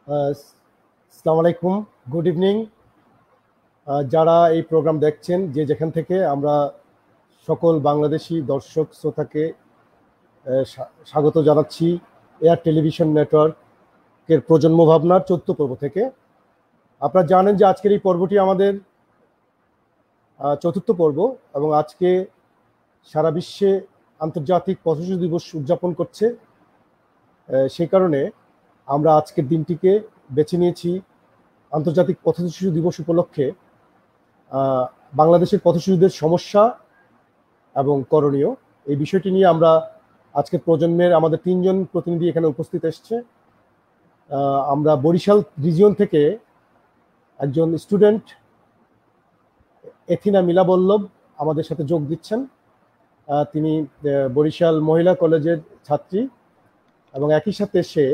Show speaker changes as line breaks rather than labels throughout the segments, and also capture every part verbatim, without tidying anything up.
আসসালামু আলাইকুম, good evening. যারা এই প্রোগ্রাম দেখছেন যে যেখান থেকে, আমরা সকল বাংলাদেশি দর্শক শ্রোতাকে স্বাগত জানাচ্ছি এয়ার টেলিভিশন নেটওয়ার্কের প্রজন্ম ভাবনার চতুর্থ পর্ব থেকে। আপনারা জানেন যে আজকের এই পর্বটি আমাদের চতুর্থ পর্ব এবং আজকে সারা বিশ্বে আন্তর্জাতিক পথশিশু দিবস উদযাপন করছে। সেই কারণে আমরা আজকের দিনটিকে বেছে নিয়েছি আন্তর্জাতিক পথশিশু দিবস উপলক্ষে বাংলাদেশের পথশিশুদের সমস্যা এবং করণীয়, এই বিষয়টি নিয়ে আমরা আজকের প্রজন্মের আমাদের তিনজন প্রতিনিধি এখানে উপস্থিত এসছে। আমরা বরিশাল রিজিয়ন থেকে একজন স্টুডেন্ট এথিনা মিলা বল্লভ আমাদের সাথে যোগ দিচ্ছেন। তিনি বরিশাল মহিলা কলেজের ছাত্রী এবং একই সাথে সে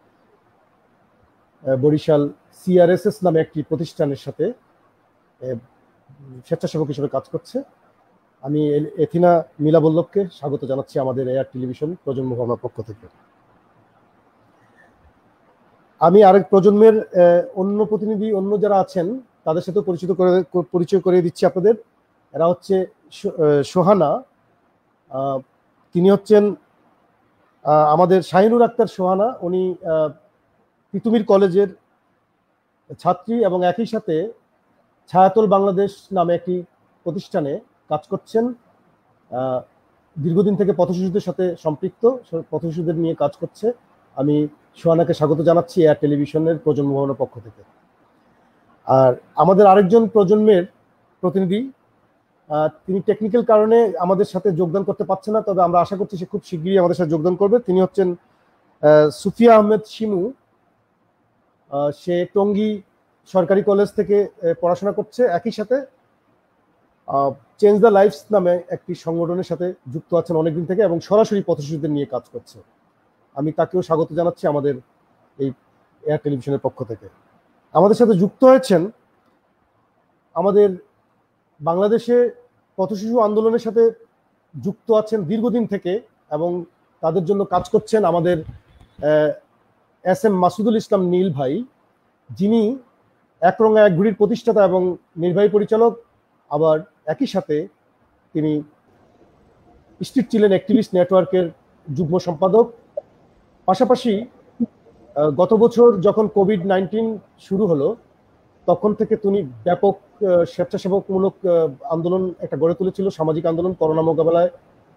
বরিশাল সিআরএসএস নামে একটি প্রতিষ্ঠানের সাথে স্বেচ্ছাসেবক হিসেবে কাজ করছে। আমি এথিনা মিলা বল্লভকে স্বাগত জানাচ্ছি আমাদের এয়ার টেলিভিশন প্রজন্ম ভাবনার পক্ষ থেকে। আমি আরেক প্রজন্মের অন্য প্রতিনিধি, অন্য যারা আছেন তাদের সাথে পরিচিত করে পরিচয় করিয়ে দিচ্ছি আপনাদের। এরা হচ্ছে সোহানা, তিনি হচ্ছেন আমাদের শাহিনুর আক্তার সোহানা। উনি তিতুমির কলেজের ছাত্রী এবং একই সাথে ছায়াতল বাংলাদেশ নামে একটি প্রতিষ্ঠানে কাজ করছেন। দীর্ঘদিন থেকে পথশিশুদের সাথে সম্পৃক্ত, পথশিশুদের নিয়ে কাজ করছে। আমি সোহানাকে স্বাগত জানাচ্ছি এয়ার টেলিভিশনের প্রজন্ম ভবনের পক্ষ থেকে। আর আমাদের আরেকজন প্রজন্মের প্রতিনিধি, তিনি টেকনিক্যাল কারণে আমাদের সাথে যোগদান করতে পারছে না, তবে আমরা আশা করছি সে খুব শীঘ্রই আমাদের সাথে যোগদান করবে। তিনি হচ্ছেন সুফিয়া আহমেদ শিমু। সে টঙ্গী সরকারি কলেজ থেকে পড়াশোনা করছে, একই সাথে চেঞ্জ দ্য লাইফস নামে একটি সংগঠনের সাথে যুক্ত আছেন অনেকদিন থেকে এবং সরাসরি পথশিশুদের নিয়ে কাজ করছে। আমি তাকেও স্বাগত জানাচ্ছি আমাদের এই এয়ার টেলিভিশনের পক্ষ থেকে। আমাদের সাথে যুক্ত হয়েছেন আমাদের বাংলাদেশে পথশিশু আন্দোলনের সাথে যুক্ত আছেন দীর্ঘদিন থেকে এবং তাদের জন্য কাজ করছেন আমাদের এস এম মাসুদুল ইসলাম নীল ভাই, যিনি এক রঙা এক ঘুড়ির প্রতিষ্ঠাতা এবং নির্বাহী পরিচালক, আবার একই সাথে তিনি স্ট্রিট চিলড্রেন অ্যাক্টিভিস্ট নেটওয়ার্কের যুগ্ম সম্পাদক। পাশাপাশি গত বছর যখন কোভিড নাইন্টিন শুরু হলো তখন থেকে তিনি ব্যাপক স্বেচ্ছাসেবকমূলক আন্দোলন একটা গড়ে তুলেছিল, সামাজিক আন্দোলন করোনা মোকাবেলায়।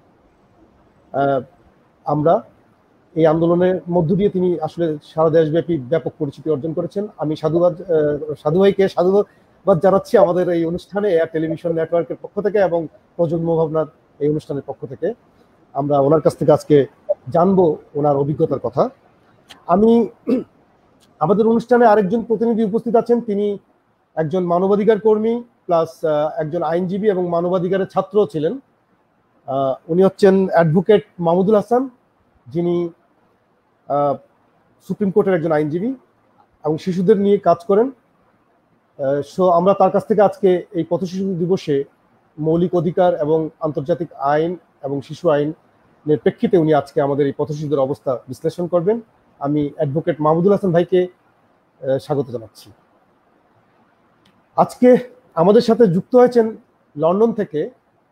আমরা এই আন্দোলনের মধ্য দিয়ে তিনি আসলে সারা দেশব্যাপী ব্যাপক পরিচিতি অর্জন করেছেন। আমি সাধুবাদ সাধু ভাইকে সাধুবাদ জানাচ্ছি আমাদের এই অনুষ্ঠানে এয়ার টেলিভিশন নেটওয়ার্কের পক্ষ থেকে এবং প্রজন্ম ভাবনার এই অনুষ্ঠানের পক্ষ থেকে। আমরা ওনার কাছ থেকে আজকে জানবো ওনার অভিজ্ঞতার কথা। আমি আমাদের অনুষ্ঠানে আরেকজন প্রতিনিধি উপস্থিত আছেন, তিনি একজন মানবাধিকার কর্মী প্লাস একজন আইনজীবী এবং মানবাধিকারের ছাত্রও ছিলেন। উনি হচ্ছেন অ্যাডভোকেট মাহমুদুল হাসান, যিনি সুপ্রিম কোর্টের একজন আইনজীবী এবং শিশুদের নিয়ে কাজ করেন। সো আমরা তার কাছ থেকে আজকে এই পথশিশু দিবসে মৌলিক অধিকার এবং আন্তর্জাতিক আইন এবং শিশু আইনের প্রেক্ষিতে উনি আজকে আমাদের এই পথশিশুদের অবস্থা বিশ্লেষণ করবেন। আমি অ্যাডভোকেট মাহমুদুল হাসান ভাইকে স্বাগত জানাচ্ছি। আজকে আমাদের সাথে যুক্ত হয়েছেন লন্ডন থেকে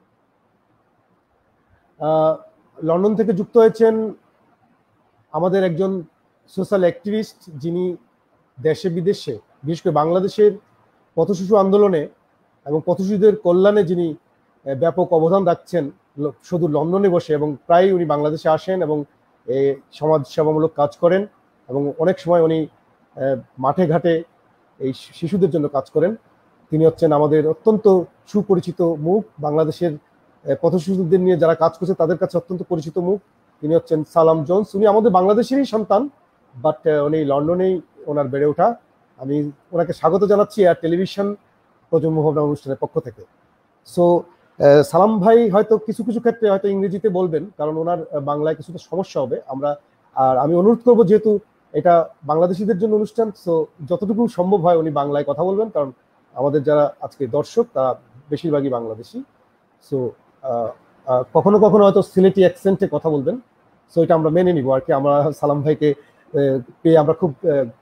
লন্ডন থেকে যুক্ত হয়েছেন আমাদের একজন সোশ্যাল অ্যাক্টিভিস্ট, যিনি দেশে বিদেশে বিশেষ করে বাংলাদেশের পথশিশু আন্দোলনে এবং পথশিশুদের কল্যাণে যিনি ব্যাপক অবদান রাখছেন শুধু লন্ডনে বসে, এবং প্রায় উনি বাংলাদেশে আসেন এবং সমাজ সেবামূলক কাজ করেন এবং অনেক সময় উনি মাঠে ঘাটে এই শিশুদের জন্য কাজ করেন। তিনি হচ্ছেন আমাদের অত্যন্ত সুপরিচিত মুখ, বাংলাদেশের পথশিশুদের নিয়ে যারা কাজ করছে তাদের কাছে অত্যন্ত পরিচিত মুখ। তিনি হচ্ছেন সালাম জোন্স। উনি আমাদের বাংলাদেশেরই সন্তান, বাট উনি লন্ডনেই ওনার বেড়ে ওঠা। আমি ওনাকে স্বাগত জানাচ্ছি এয়ার টেলিভিশন প্রজন্ম ভাবনা অনুষ্ঠানের পক্ষ থেকে। সো সালাম ভাই হয়তো কিছু কিছু ক্ষেত্রে হয়তো ইংরেজিতে বলবেন, কারণ ওনার বাংলায় কিছুটা সমস্যা হবে। আমরা আর আমি অনুরোধ করবো, যেহেতু এটা বাংলাদেশিদের জন্য অনুষ্ঠান, সো যতটুকু সম্ভব হয় উনি বাংলায় কথা বলবেন, কারণ আমাদের যারা আজকে দর্শক তারা বেশিরভাগই বাংলাদেশি। সো কখনো কখনো হয়তো সিলেটি অ্যাকসেন্টে কথা বলবেন, সো এটা আমরা মেনে নিব আর কি। আমরা সালাম ভাইকে পেয়ে আমরা খুব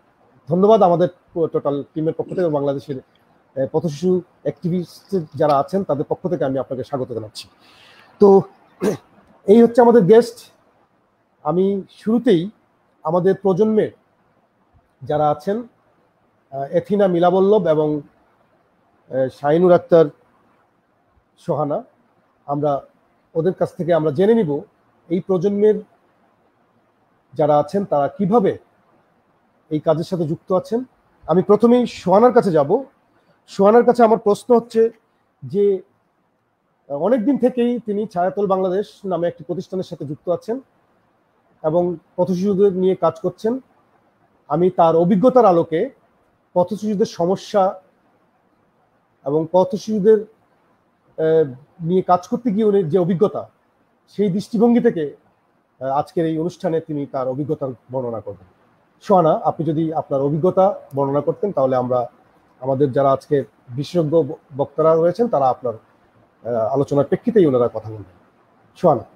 ধন্যবাদ আমাদের টোটাল টিমের পক্ষ থেকে, বাংলাদেশের পথশিশু অ্যাক্টিভিস্ট যারা আছেন তাদের পক্ষ থেকে আমি আপনাকে স্বাগত জানাচ্ছি। তো এই হচ্ছে আমাদের গেস্ট। আমি শুরুতেই আমাদের প্রজন্মের যারা আছেন এথিনা মিলাবল্লভ এবং শাহিনুর আক্তার সোহানা, আমরা ওদের কাছ থেকে আমরা জেনে নিব এই প্রজন্মের যারা আছেন তারা কিভাবে এই কাজের সাথে যুক্ত আছেন। আমি প্রথমেই সোহানার কাছে যাব। সোহানার কাছে আমার প্রশ্ন হচ্ছে যে অনেকদিন থেকেই তিনি ছায়াতল বাংলাদেশ নামে একটি প্রতিষ্ঠানের সাথে যুক্ত আছেন এবং পথশিশুদের নিয়ে কাজ করছেন। আমি তার অভিজ্ঞতার আলোকে পথশিশুদের সমস্যা এবং পথশিশুদের নিয়ে কাজ করতে গিয়ে উনি যে অভিজ্ঞতা, সেই দৃষ্টিভঙ্গি থেকে আজকের এই অনুষ্ঠানে তিনি তার অভিজ্ঞতার বর্ণনা করবেন। সোহানা, আপনি যদি আপনার অভিজ্ঞতা বর্ণনা করতেন তাহলে আমরা আমাদের যারা আজকে বিশেষজ্ঞ বক্তারা রয়েছেন তারা আপনার আলোচনার প্রেক্ষিতেই ওনারা কথা বলবেন। সোহানা।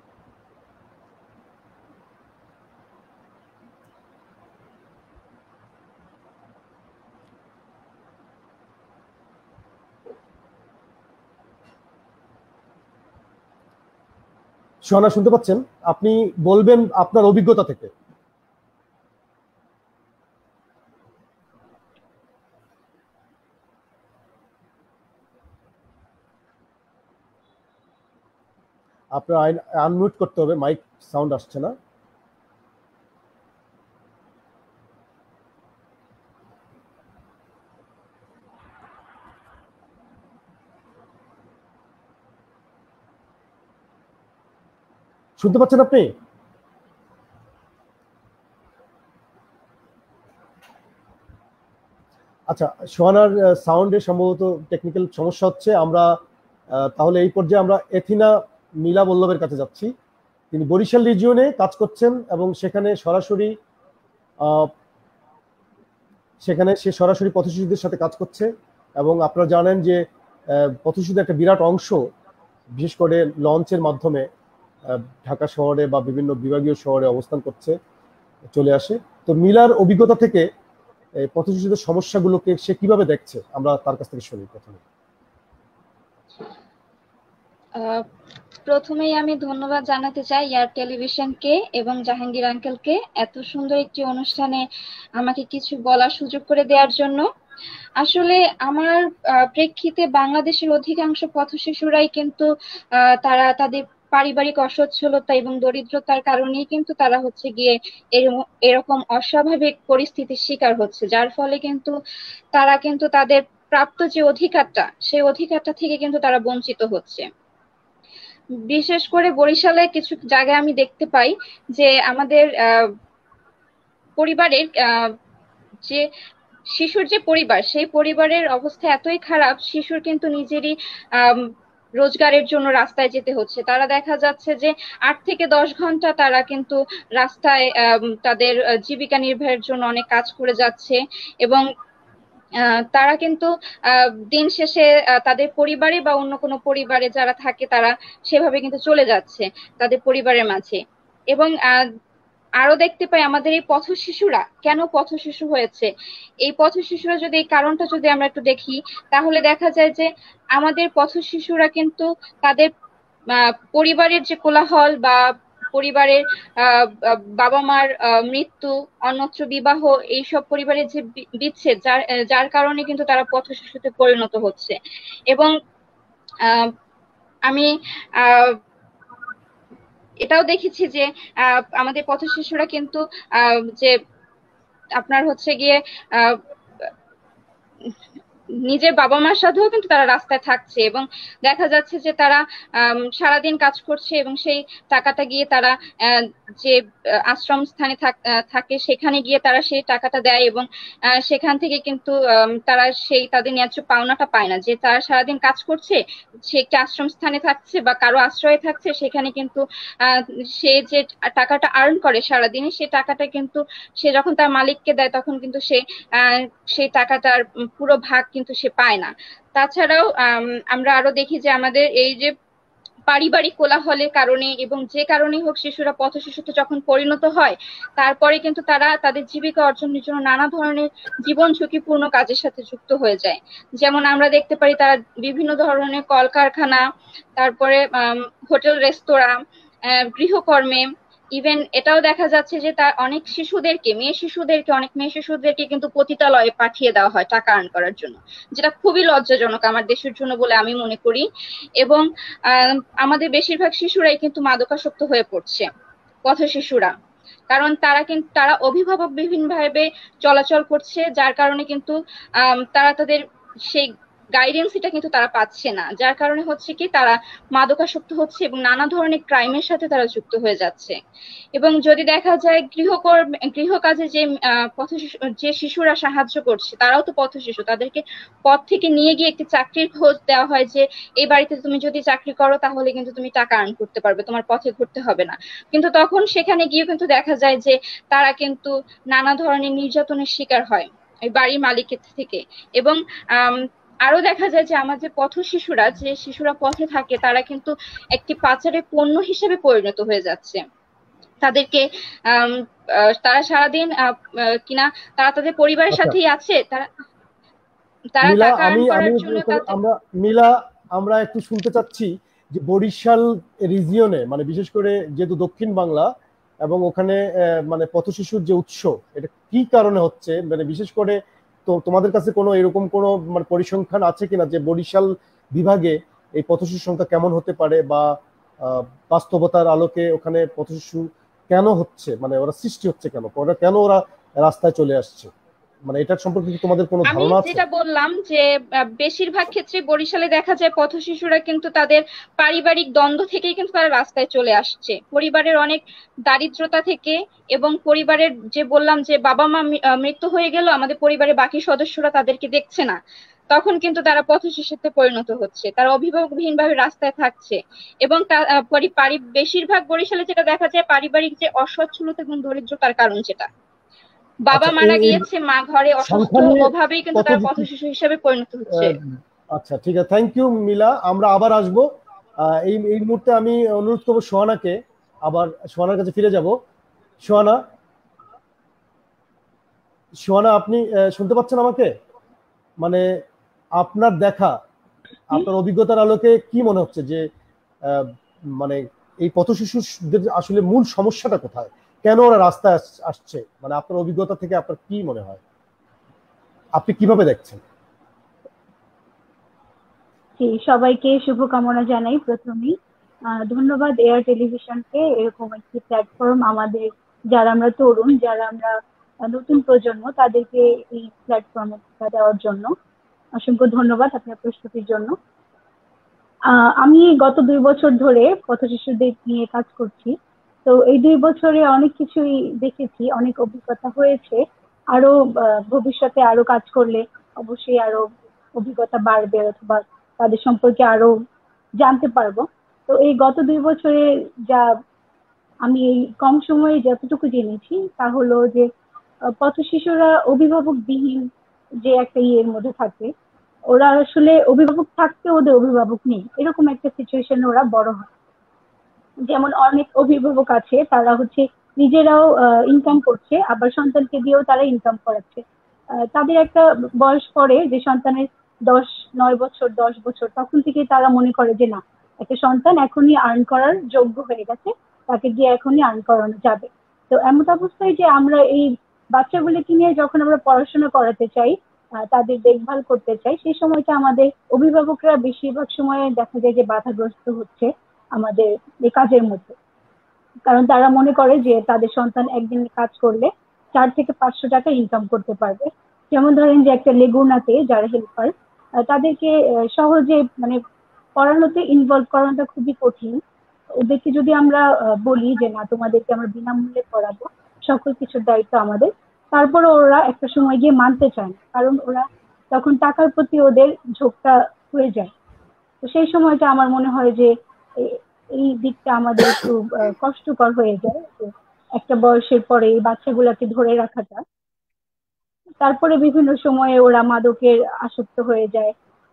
সোহানা শুনতে পাচ্ছেন? আপনি বলবেন আপনার অভিজ্ঞতা থেকে। আপনার আনমিউট করতে হবে, মাইক সাউন্ড আসছে না। শুনতে পাচ্ছেন আপনি? আচ্ছা, সোহানার সাউন্ডে সম্ভবত টেকনিক্যাল সমস্যা হচ্ছে। আমরা তাহলে এই পর্যায়ে আমরা এথিনা মিলাবল্লভের কাছে যাচ্ছি। তিনি বরিশাল রিজিয়নে কাজ করছেন এবং সেখানে সরাসরি সেখানে সে সরাসরি পথশিশুদের সাথে কাজ করছে এবং আপনারা জানেন যে পথশিশুদের একটা বিরাট অংশ বিশেষ করে লঞ্চের মাধ্যমে ঢাকা শহরে বা বিভিন্ন বিভাগীয় শহরে অবস্থান করছে, চলে আসে। তো মিলার অভিজ্ঞতা থেকে পথশিশুদের সমস্যাগুলোকে সে কিভাবে দেখছে আমরা তার কাছ থেকে শুনি। প্রথমে
প্রথমেই আমি ধন্যবাদ জানাতে চাই ইয়ার টেলিভিশনকে এবং জাহাঙ্গীর আঙ্কেলকে এত সুন্দর একটি অনুষ্ঠানে আমাকে কিছু বলার সুযোগ করে দেওয়ার জন্য। আসলে আমার প্রেক্ষিতে বাংলাদেশের অধিকাংশ পথশিশুরাই কিন্তু তারা তাদের পারিবারিক অসচ্ছলতা এবং দরিদ্রতার কারণেই কিন্তু তারা হচ্ছে গিয়ে এরকম অস্বাভাবিক পরিস্থিতির শিকার হচ্ছে, যার ফলে কিন্তু তারা কিন্তু তাদের প্রাপ্ত যে অধিকারটা সেই অধিকারটা থেকে কিন্তু তারা বঞ্চিত হচ্ছে। বিশেষ করে বরিশালে কিছু জায়গায় আমি দেখতে পাই যে আমাদের আহ পরিবারের আহ যে শিশুর যে পরিবার সেই পরিবারের অবস্থা এতই খারাপ, শিশুর কিন্তু নিজেরই আহ রোজগারের জন্য রাস্তায় যেতে হচ্ছে। তারা দেখা যাচ্ছে যে আট থেকে দশ ঘন্টা তারা কিন্তু রাস্তায় তাদের জীবিকা নির্বাহের জন্য অনেক কাজ করে যাচ্ছে এবং তারা কিন্তু দিন শেষে তাদের পরিবারে বা অন্য কোনো পরিবারে যারা থাকে তারা সেভাবে কিন্তু চলে যাচ্ছে তাদের পরিবারের মাঝে। এবং আরো দেখতে পাই আমাদের এই পথ শিশুরা কেন পথ শিশু হয়েছে, এই পথ শিশুরা যদি এই কারণটা যদি আমরা একটু দেখি তাহলে দেখা যায় যে আমাদের পথ শিশুরা কিন্তু তাদের পরিবারের যে কোলাহল বা পরিবারের আহ বাবা মার মৃত্যু, অন্যত্র বিবাহ, এইসব পরিবারের যে বিচ্ছেদ যার যার কারণে কিন্তু তারা পথ শিশুতে পরিণত হচ্ছে। এবং আহ আমি আহ এটাও দেখেছি যে আহ আমাদের পথ শিশুরা কিন্তু আহ যে আপনার হচ্ছে গিয়ে আহ নিজের বাবা মার সাথেও কিন্তু তারা রাস্তায় থাকছে এবং দেখা যাচ্ছে যে তারা সারাদিন কাজ করছে এবং সেই টাকাটা গিয়ে তারা যে আশ্রম স্থানে থাকে সেখানে গিয়ে তারা সেই টাকাটা দেয় এবং সেখান থেকে কিন্তু তারা সেই তাদের ন্যায্য পাওনাটা পায় না। যে তারা সারাদিন কাজ করছে, সে একটি আশ্রম স্থানে থাকছে বা কারো আশ্রয়ে থাকছে, সেখানে কিন্তু আহ সে যে টাকাটা আর্ন করে সারাদিনে সেই টাকাটা কিন্তু সে যখন তার মালিককে দেয় তখন কিন্তু সে আহ সেই টাকাটার পুরো ভাগ কিন্তু সে পায় না। তাছাড়াও আমরা আরো দেখি যে আমাদের এই যে পারিবারিক কোলাহলের কারণে এবং যে কারণেই হোক শিশুরা পথ শিশুতে যখন পরিণত হয়, তারপরে কিন্তু তারা তাদের জীবিকা অর্জনের জন্য নানা ধরনের জীবন ঝুঁকিপূর্ণ কাজের সাথে যুক্ত হয়ে যায়। যেমন আমরা দেখতে পারি তারা বিভিন্ন ধরনের কলকারখানা, তারপরে হোটেল রেস্তোরাঁ, গৃহকর্মে, ইভেন এটাও দেখা যাচ্ছে যে তার অনেক শিশুদেরকে মেয়ে শিশুদেরকে অনেক মেয়ে শিশুদেরকে কিন্তু পতিতালয়ে পাঠিয়ে দেওয়া হয় টাকা আর্ন করার জন্য, যেটা খুবই লজ্জাজনক আমার দেশের জন্য বলে আমি মনে করি। এবং আহ আমাদের বেশিরভাগ শিশুরাই কিন্তু মাদকাসক্ত হয়ে পড়ছে, পথ শিশুরা, কারণ তারা কিন্তু তারা অভিভাবক বিভিন্নভাবে চলাচল করছে, যার কারণে কিন্তু আহ তারা তাদের সেই গাইডেন্সটা কিন্তু তারা পাচ্ছে না, যার কারণে হচ্ছে কি তারা মাদকাসক্ত হচ্ছে এবং নানা ধরনের ক্রাইমের সাথে তারা যুক্ত হয়ে যাচ্ছে। এবং যদি দেখা যায় গৃহকর্ম গৃহকাজে যে পথ যে শিশুরা সাহায্য করছে তারাও তো পথ শিশু, তাদেরকে পথ থেকে নিয়ে গিয়ে একটি চাকরির খোঁজ দেওয়া হয় যে এই বাড়িতে তুমি যদি চাকরি করো তাহলে কিন্তু তুমি টাকা আর্ন করতে পারবে, তোমার পথে ঘুরতে হবে না। কিন্তু তখন সেখানে গিয়ে কিন্তু দেখা যায় যে তারা কিন্তু নানা ধরনের নির্যাতনের শিকার হয় ওই বাড়ির মালিকের থেকে। এবং আহ আরো দেখা যায় যে আমাদের পথ শিশুরা যে শিশুরা পথে থাকে তারা কিন্তু একটি পাচারের পণ্য হিসেবে পরিণত হয়ে যাচ্ছে। তাদেরকে আহ তারা সারাদিন কিনা তারা তাদের পরিবারের সাথেই আছে, তারা তারা টাকা আর্ন করার জন্য।
আমরা মিলা আমরা একটু শুনতে চাচ্ছি যে বরিশাল রিজিয়নে মানে বিশেষ করে যেহেতু দক্ষিণ বাংলা এবং ওখানে মানে পথ শিশুর যে উৎস এটা কি কারণে হচ্ছে, মানে বিশেষ করে তো তোমাদের কাছে কোনো এরকম কোনো মানে পরিসংখ্যান আছে কিনা যে বরিশাল বিভাগে এই পথ শিশুর সংখ্যা কেমন হতে পারে, বা বাস্তবতার আলোকে ওখানে পথ শিশু কেন হচ্ছে, মানে ওরা সৃষ্টি হচ্ছে কেন, ওরা কেন ওরা রাস্তায় চলে আসছে, মানে এটার সম্পর্কে কি তোমাদের কোনো ধারণা আছে?
আমি যেটা বললাম যে বেশিরভাগ ক্ষেত্রে বরিশালে দেখা যায় পথ শিশুরা কিন্তু তাদের পারিবারিক দ্বন্দ্ব থেকেই কিন্তু তারা রাস্তায় চলে আসছে, পরিবারের অনেক দারিদ্রতা থেকে। এবং পরিবারের যে বললাম যে বাবা মা মৃত্যু হয়ে গেল, আমাদের পরিবারের বাকি সদস্যরা তাদেরকে দেখছে না, তখন কিন্তু তারা পথ শিশুতে পরিণত হচ্ছে, তারা অভিভাবকবিহীন ভাবে রাস্তায় থাকছে। এবং বেশিরভাগ বরিশালে যেটা দেখা যায় পারিবারিক যে অসচ্ছলতা এবং দরিদ্রতার কারণ, যেটা বাবা মারা গিয়েছে, মা ঘরে অসুস্থ, ওভাবেই কিন্তু তারা পথ শিশু হিসেবে পরিণত হচ্ছে।
আচ্ছা ঠিক আছে, থ্যাংক ইউ মিলা, আমরা আবার আসবো। এই এই মুহূর্তে আমি অনুরোধ করবো সোহানাকে, আবার সোহানার কাছে ফিরে যাব। সোহানা সোহানা আপনি শুনতে পাচ্ছেন আমাকে? মানে আপনার দেখা, আপনার অভিজ্ঞতার আলোকে কি মনে হচ্ছে যে মানে এই পথ শিশুদের আসলে মূল সমস্যাটা কোথায়, কেন ওরা রাস্তায় আসছে, মানে আপনার অভিজ্ঞতা থেকে আপনার কি মনে হয়, আপনি কিভাবে দেখছেন?
সবাইকে শুভকামনা জানাই। প্রথমেই ধন্যবাদ এয়ার টেলিভিশনকে এরকম একটি প্ল্যাটফর্ম আমাদের যারা আমরা তরুণ, যারা আমরা নতুন প্রজন্ম, তাদেরকে এই প্ল্যাটফর্মে দেওয়ার জন্য অসংখ্য ধন্যবাদ আপনার প্রস্তুতির জন্য। আমি গত দুই বছর ধরে পথ শিশুদের নিয়ে কাজ করছি, তো এই দুই বছরে অনেক কিছুই দেখেছি, অনেক অভিজ্ঞতা হয়েছে। আরো ভবিষ্যতে আরো কাজ করলে অবশ্যই আরো অভিজ্ঞতা বাড়বে অথবা তাদের সম্পর্কে আরো জানতে পারবো। তো এই গত দুই বছরে যা আমি এই কম সময়ে যতটুকু জেনেছি তা হলো যে পথ শিশুরা অভিভাবকবিহীন যে একটা ইয়ের মধ্যে থাকে, ওরা আসলে অভিভাবক থাকতে ওদের অভিভাবক নেই, এরকম একটা সিচুয়েশনে ওরা বড় হয়। যেমন অনেক অভিভাবক আছে তারা হচ্ছে নিজেরাও ইনকাম করছে, আবার সন্তানকে দিয়েও তারা ইনকাম করাচ্ছে। তাদের একটা বয়স পরে যে সন্তানের দশ নয় বছর দশ বছর তখন থেকে তারা মনে করে যে না, একটা সন্তান এখনই আর্ন করার যোগ্য হয়ে গেছে, তাকে দিয়ে এখনই আর্ন করানো যাবে। তো এমন অবস্থায় যে আমরা এই বাচ্চাগুলিকে নিয়ে যখন আমরা পড়াশোনা করাতে চাই, তাদের দেখভাল করতে চাই, সেই সময়টা আমাদের অভিভাবকরা বেশিরভাগ সময় দেখা যায় যে বাধাগ্রস্ত হচ্ছে আমাদের এই কাজের মধ্যে। কারণ তারা মনে করে যে তাদের সন্তান একদিন কাজ করলে চার থেকে পাঁচশো টাকা ইনকাম করতে পারবে। যেমন ধরেন যে একটা লেগুনাতে যারা হেল্পার, তাদেরকে সহজে মানে পড়ানোতে ইনভলভ করানোটা খুবই কঠিন। ওদেরকে যদি আমরা বলি যে না, তোমাদেরকে আমরা বিনামূল্যে পড়াবো, সকল কিছুর দায়িত্ব আমাদের, তারপরে ওরা একটা সময় গিয়ে মানতে চায় না, কারণ ওরা তখন টাকার প্রতি ওদের ঝোঁকটা হয়ে যায়। তো সেই সময়টা আমার মনে হয় যে এই দিকটা আমাদের একটু কষ্টকর হয়ে যায়, একটা বয়সের পরে এই বাচ্চাগুলাকে ধরে রাখাটা। তারপরে বিভিন্ন সময়ে ওরা মাদকের আসক্ত হয়ে যায়,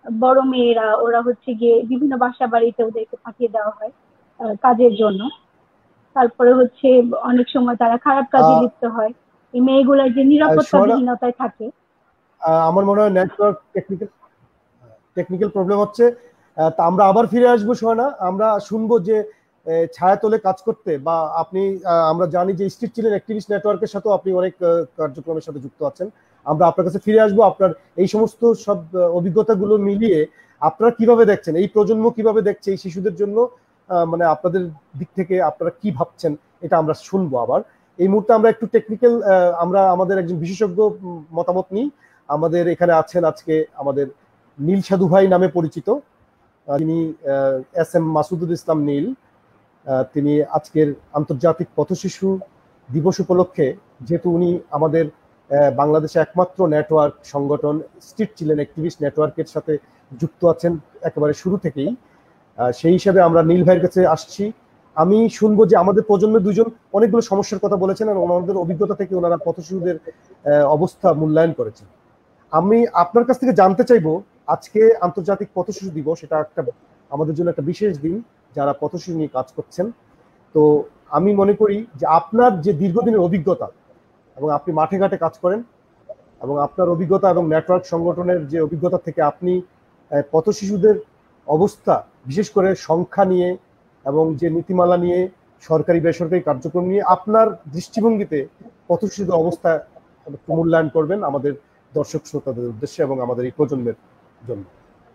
বড় মেয়েরা ওরা হচ্ছে গিয়ে বিভিন্ন বাসা বাড়িতে ওদেরকে পাঠিয়ে দেওয়া হয় আহ, কাজের জন্য। তারপরে হচ্ছে অনেক সময় তারা খারাপ কাজে
আহ,
লিপ্ত হয়। এই মেয়েগুলা যে
আহ, সোহানা,
নিরাপত্তাবিহীনতায় থাকে।
আহ, আমার মনে হয় নেটওয়ার্ক টেকনিক্যাল টেকনিক্যাল প্রবলেম হচ্ছে। আহ, তা আমরা আবার ফিরে আসবো সোহানা, আমরা শুনবো যে আহ, ছায়াতলে কাজ করতে বা আপনি, আহ, আমরা জানি যে স্ট্রিট চিলড্রেন অ্যাক্টিভিস্ট নেটওয়ার্কের সাথেও আপনি অনেক আহ, কার্যক্রমের সাথে যুক্ত আছেন। আমরা আপনার কাছে ফিরে আসবো, আপনার এই সমস্ত সব আহ, অভিজ্ঞতাগুলো মিলিয়ে আপনারা কিভাবে দেখছেন, এই প্রজন্ম কিভাবে দেখছে এই শিশুদের জন্য, আহ, মানে আপনাদের দিক থেকে আপনারা কি ভাবছেন এটা আমরা শুনবো আবার। এই মুহূর্তে আমরা একটু টেকনিক্যাল, আমরা আমাদের একজন বিশেষজ্ঞ উম, মতামত নিই। আমাদের এখানে আছেন আজকে আমাদের নীল সাধু ভাই নামে পরিচিত, আহ, তিনি এস এম মাসুদুল ইসলাম নীল। আহ, তিনি আজকের আন্তর্জাতিক পথশিশু দিবস উপলক্ষে, যেহেতু উনি আমাদের আহ, বাংলাদেশে একমাত্র নেটওয়ার্ক সংগঠন স্ট্রিট চিলড্রেন অ্যাক্টিভিস্ট নেটওয়ার্কের সাথে যুক্ত আছেন একেবারে শুরু থেকেই, আহ, সেই হিসাবে আমরা নীল ভাইয়ের কাছে আসছি। আমি শুনবো যে আমাদের প্রজন্মের দুজন অনেকগুলো সমস্যার কথা বলেছেন এবং ওনাদের অভিজ্ঞতা থেকে ওনারা পথশিশুদের আহ, অবস্থা মূল্যায়ন করেছেন। আমি আপনার কাছ থেকে জানতে চাইবো, আজকে আন্তর্জাতিক পথশিশু দিবস, এটা একটা আমাদের জন্য একটা বিশেষ দিন যারা পথশিশু নিয়ে কাজ করছেন। তো আমি মনে করি যে আপনার যে দীর্ঘদিনের অভিজ্ঞতা এবং আপনি মাঠে ঘাটে কাজ করেন এবং আপনার অভিজ্ঞতা এবং নেটওয়ার্ক সংগঠনের যে অভিজ্ঞতা থেকে আপনি আহ, পথশিশুদের অবস্থা, বিশেষ করে সংখ্যা নিয়ে এবং যে নীতিমালা নিয়ে, সরকারি বেসরকারি কার্যক্রম নিয়ে আপনার দৃষ্টিভঙ্গিতে পথশিশুদের অবস্থা একটু মূল্যায়ন করবেন আমাদের দর্শক শ্রোতাদের উদ্দেশ্যে এবং আমাদের এই প্রজন্মের জন্য।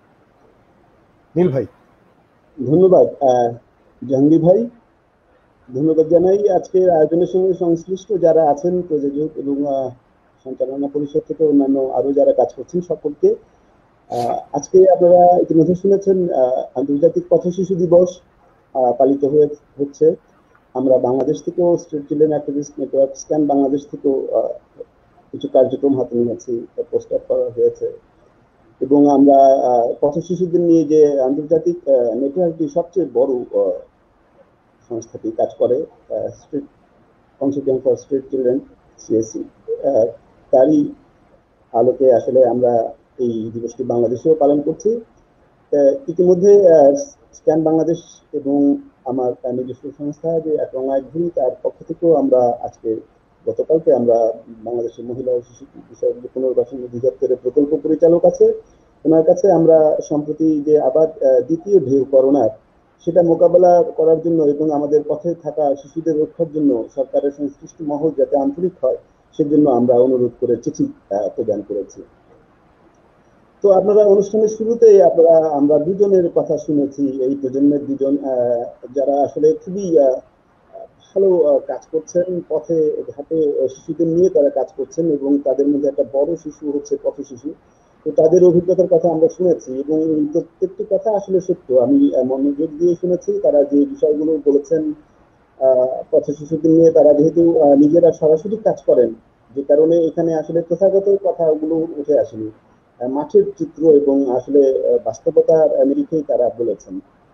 নীল ভাই।
ধন্যবাদ আহ, জাহাঙ্গীর ভাই, ধন্যবাদ জানাই আজকের আয়োজনের সঙ্গে সংশ্লিষ্ট যারা আছেন, প্রযোজক এবং আহ, সঞ্চালনা পরিষদ থেকে অন্যান্য আরো যারা কাজ করছেন সকলকে। আহ, আজকে আপনারা ইতিমধ্যে শুনেছেন আহ, আন্তর্জাতিক পথশিশু দিবস আহ, পালিত হয়ে হচ্ছে। আমরা বাংলাদেশ থেকেও street children activist network SCAN Bangladesh থেকেও আহ, কিছু কার্যক্রম হাতে নিয়েছি, পোস্টার করা হয়েছে। এবং আমরা আহ, পথশিশুদের নিয়ে যে আন্তর্জাতিক নেটওয়ার্কটি সবচেয়ে বড় আহ, সংস্থাটি কাজ করে, street consortium for street children CSC, তারই আলোকে আসলে আমরা এই দিবসটি বাংলাদেশেও পালন করছি। আহ, ইতিমধ্যে স্ক্যান বাংলাদেশ এবং আমার নিজস্ব সংস্থা যে একরঙা একঘুরি, তার পক্ষ থেকেও আমরা আজকে গতকালকে আমরা বাংলাদেশের মহিলা ও শিশু বিষয়ক যে পুনর্বাসন অধিদপ্তরের প্রকল্প পরিচালক আছে, ওনার কাছে আমরা সম্প্রতি যে আবার আহ, দ্বিতীয় ঢেউ করোনার, সেটা মোকাবেলা করার জন্য এবং আমাদের পথে থাকা শিশুদের রক্ষার জন্য সরকারের সংশ্লিষ্ট মহল যাতে আন্তরিক হয় সেজন্য আমরা অনুরোধ করে চিঠি আহ, প্রদান করেছি। তো আপনারা অনুষ্ঠানের শুরুতেই আপনারা আমরা দুজনের কথা শুনেছি, এই প্রজন্মের দুজন আহ, যারা আসলে খুবই আহ, ভালো আহ, কাজ করছেন, পথে ঘাটে শিশুদের নিয়ে তারা কাজ করছেন এবং তাদের মধ্যে একটা বড় শিশু হচ্ছে পথ শিশু। তো তাদের অভিজ্ঞতার কথা আমরা শুনেছি এবং এই প্রত্যেকটি কথা আসলে সত্য। আমি আহ, মনোযোগ দিয়ে শুনেছি তারা যে বিষয়গুলো বলেছেন। আহ পথ শিশুদের নিয়ে তারা যেহেতু আহ, নিজেরা সরাসরি কাজ করেন, যে কারণে এখানে আসলে প্রথাগত কথাগুলো উঠে আসেনি, আহ, মাঠের চিত্র এবং আসলে আহ, বাস্তবতার নিরিখেই তারা বলেছেন।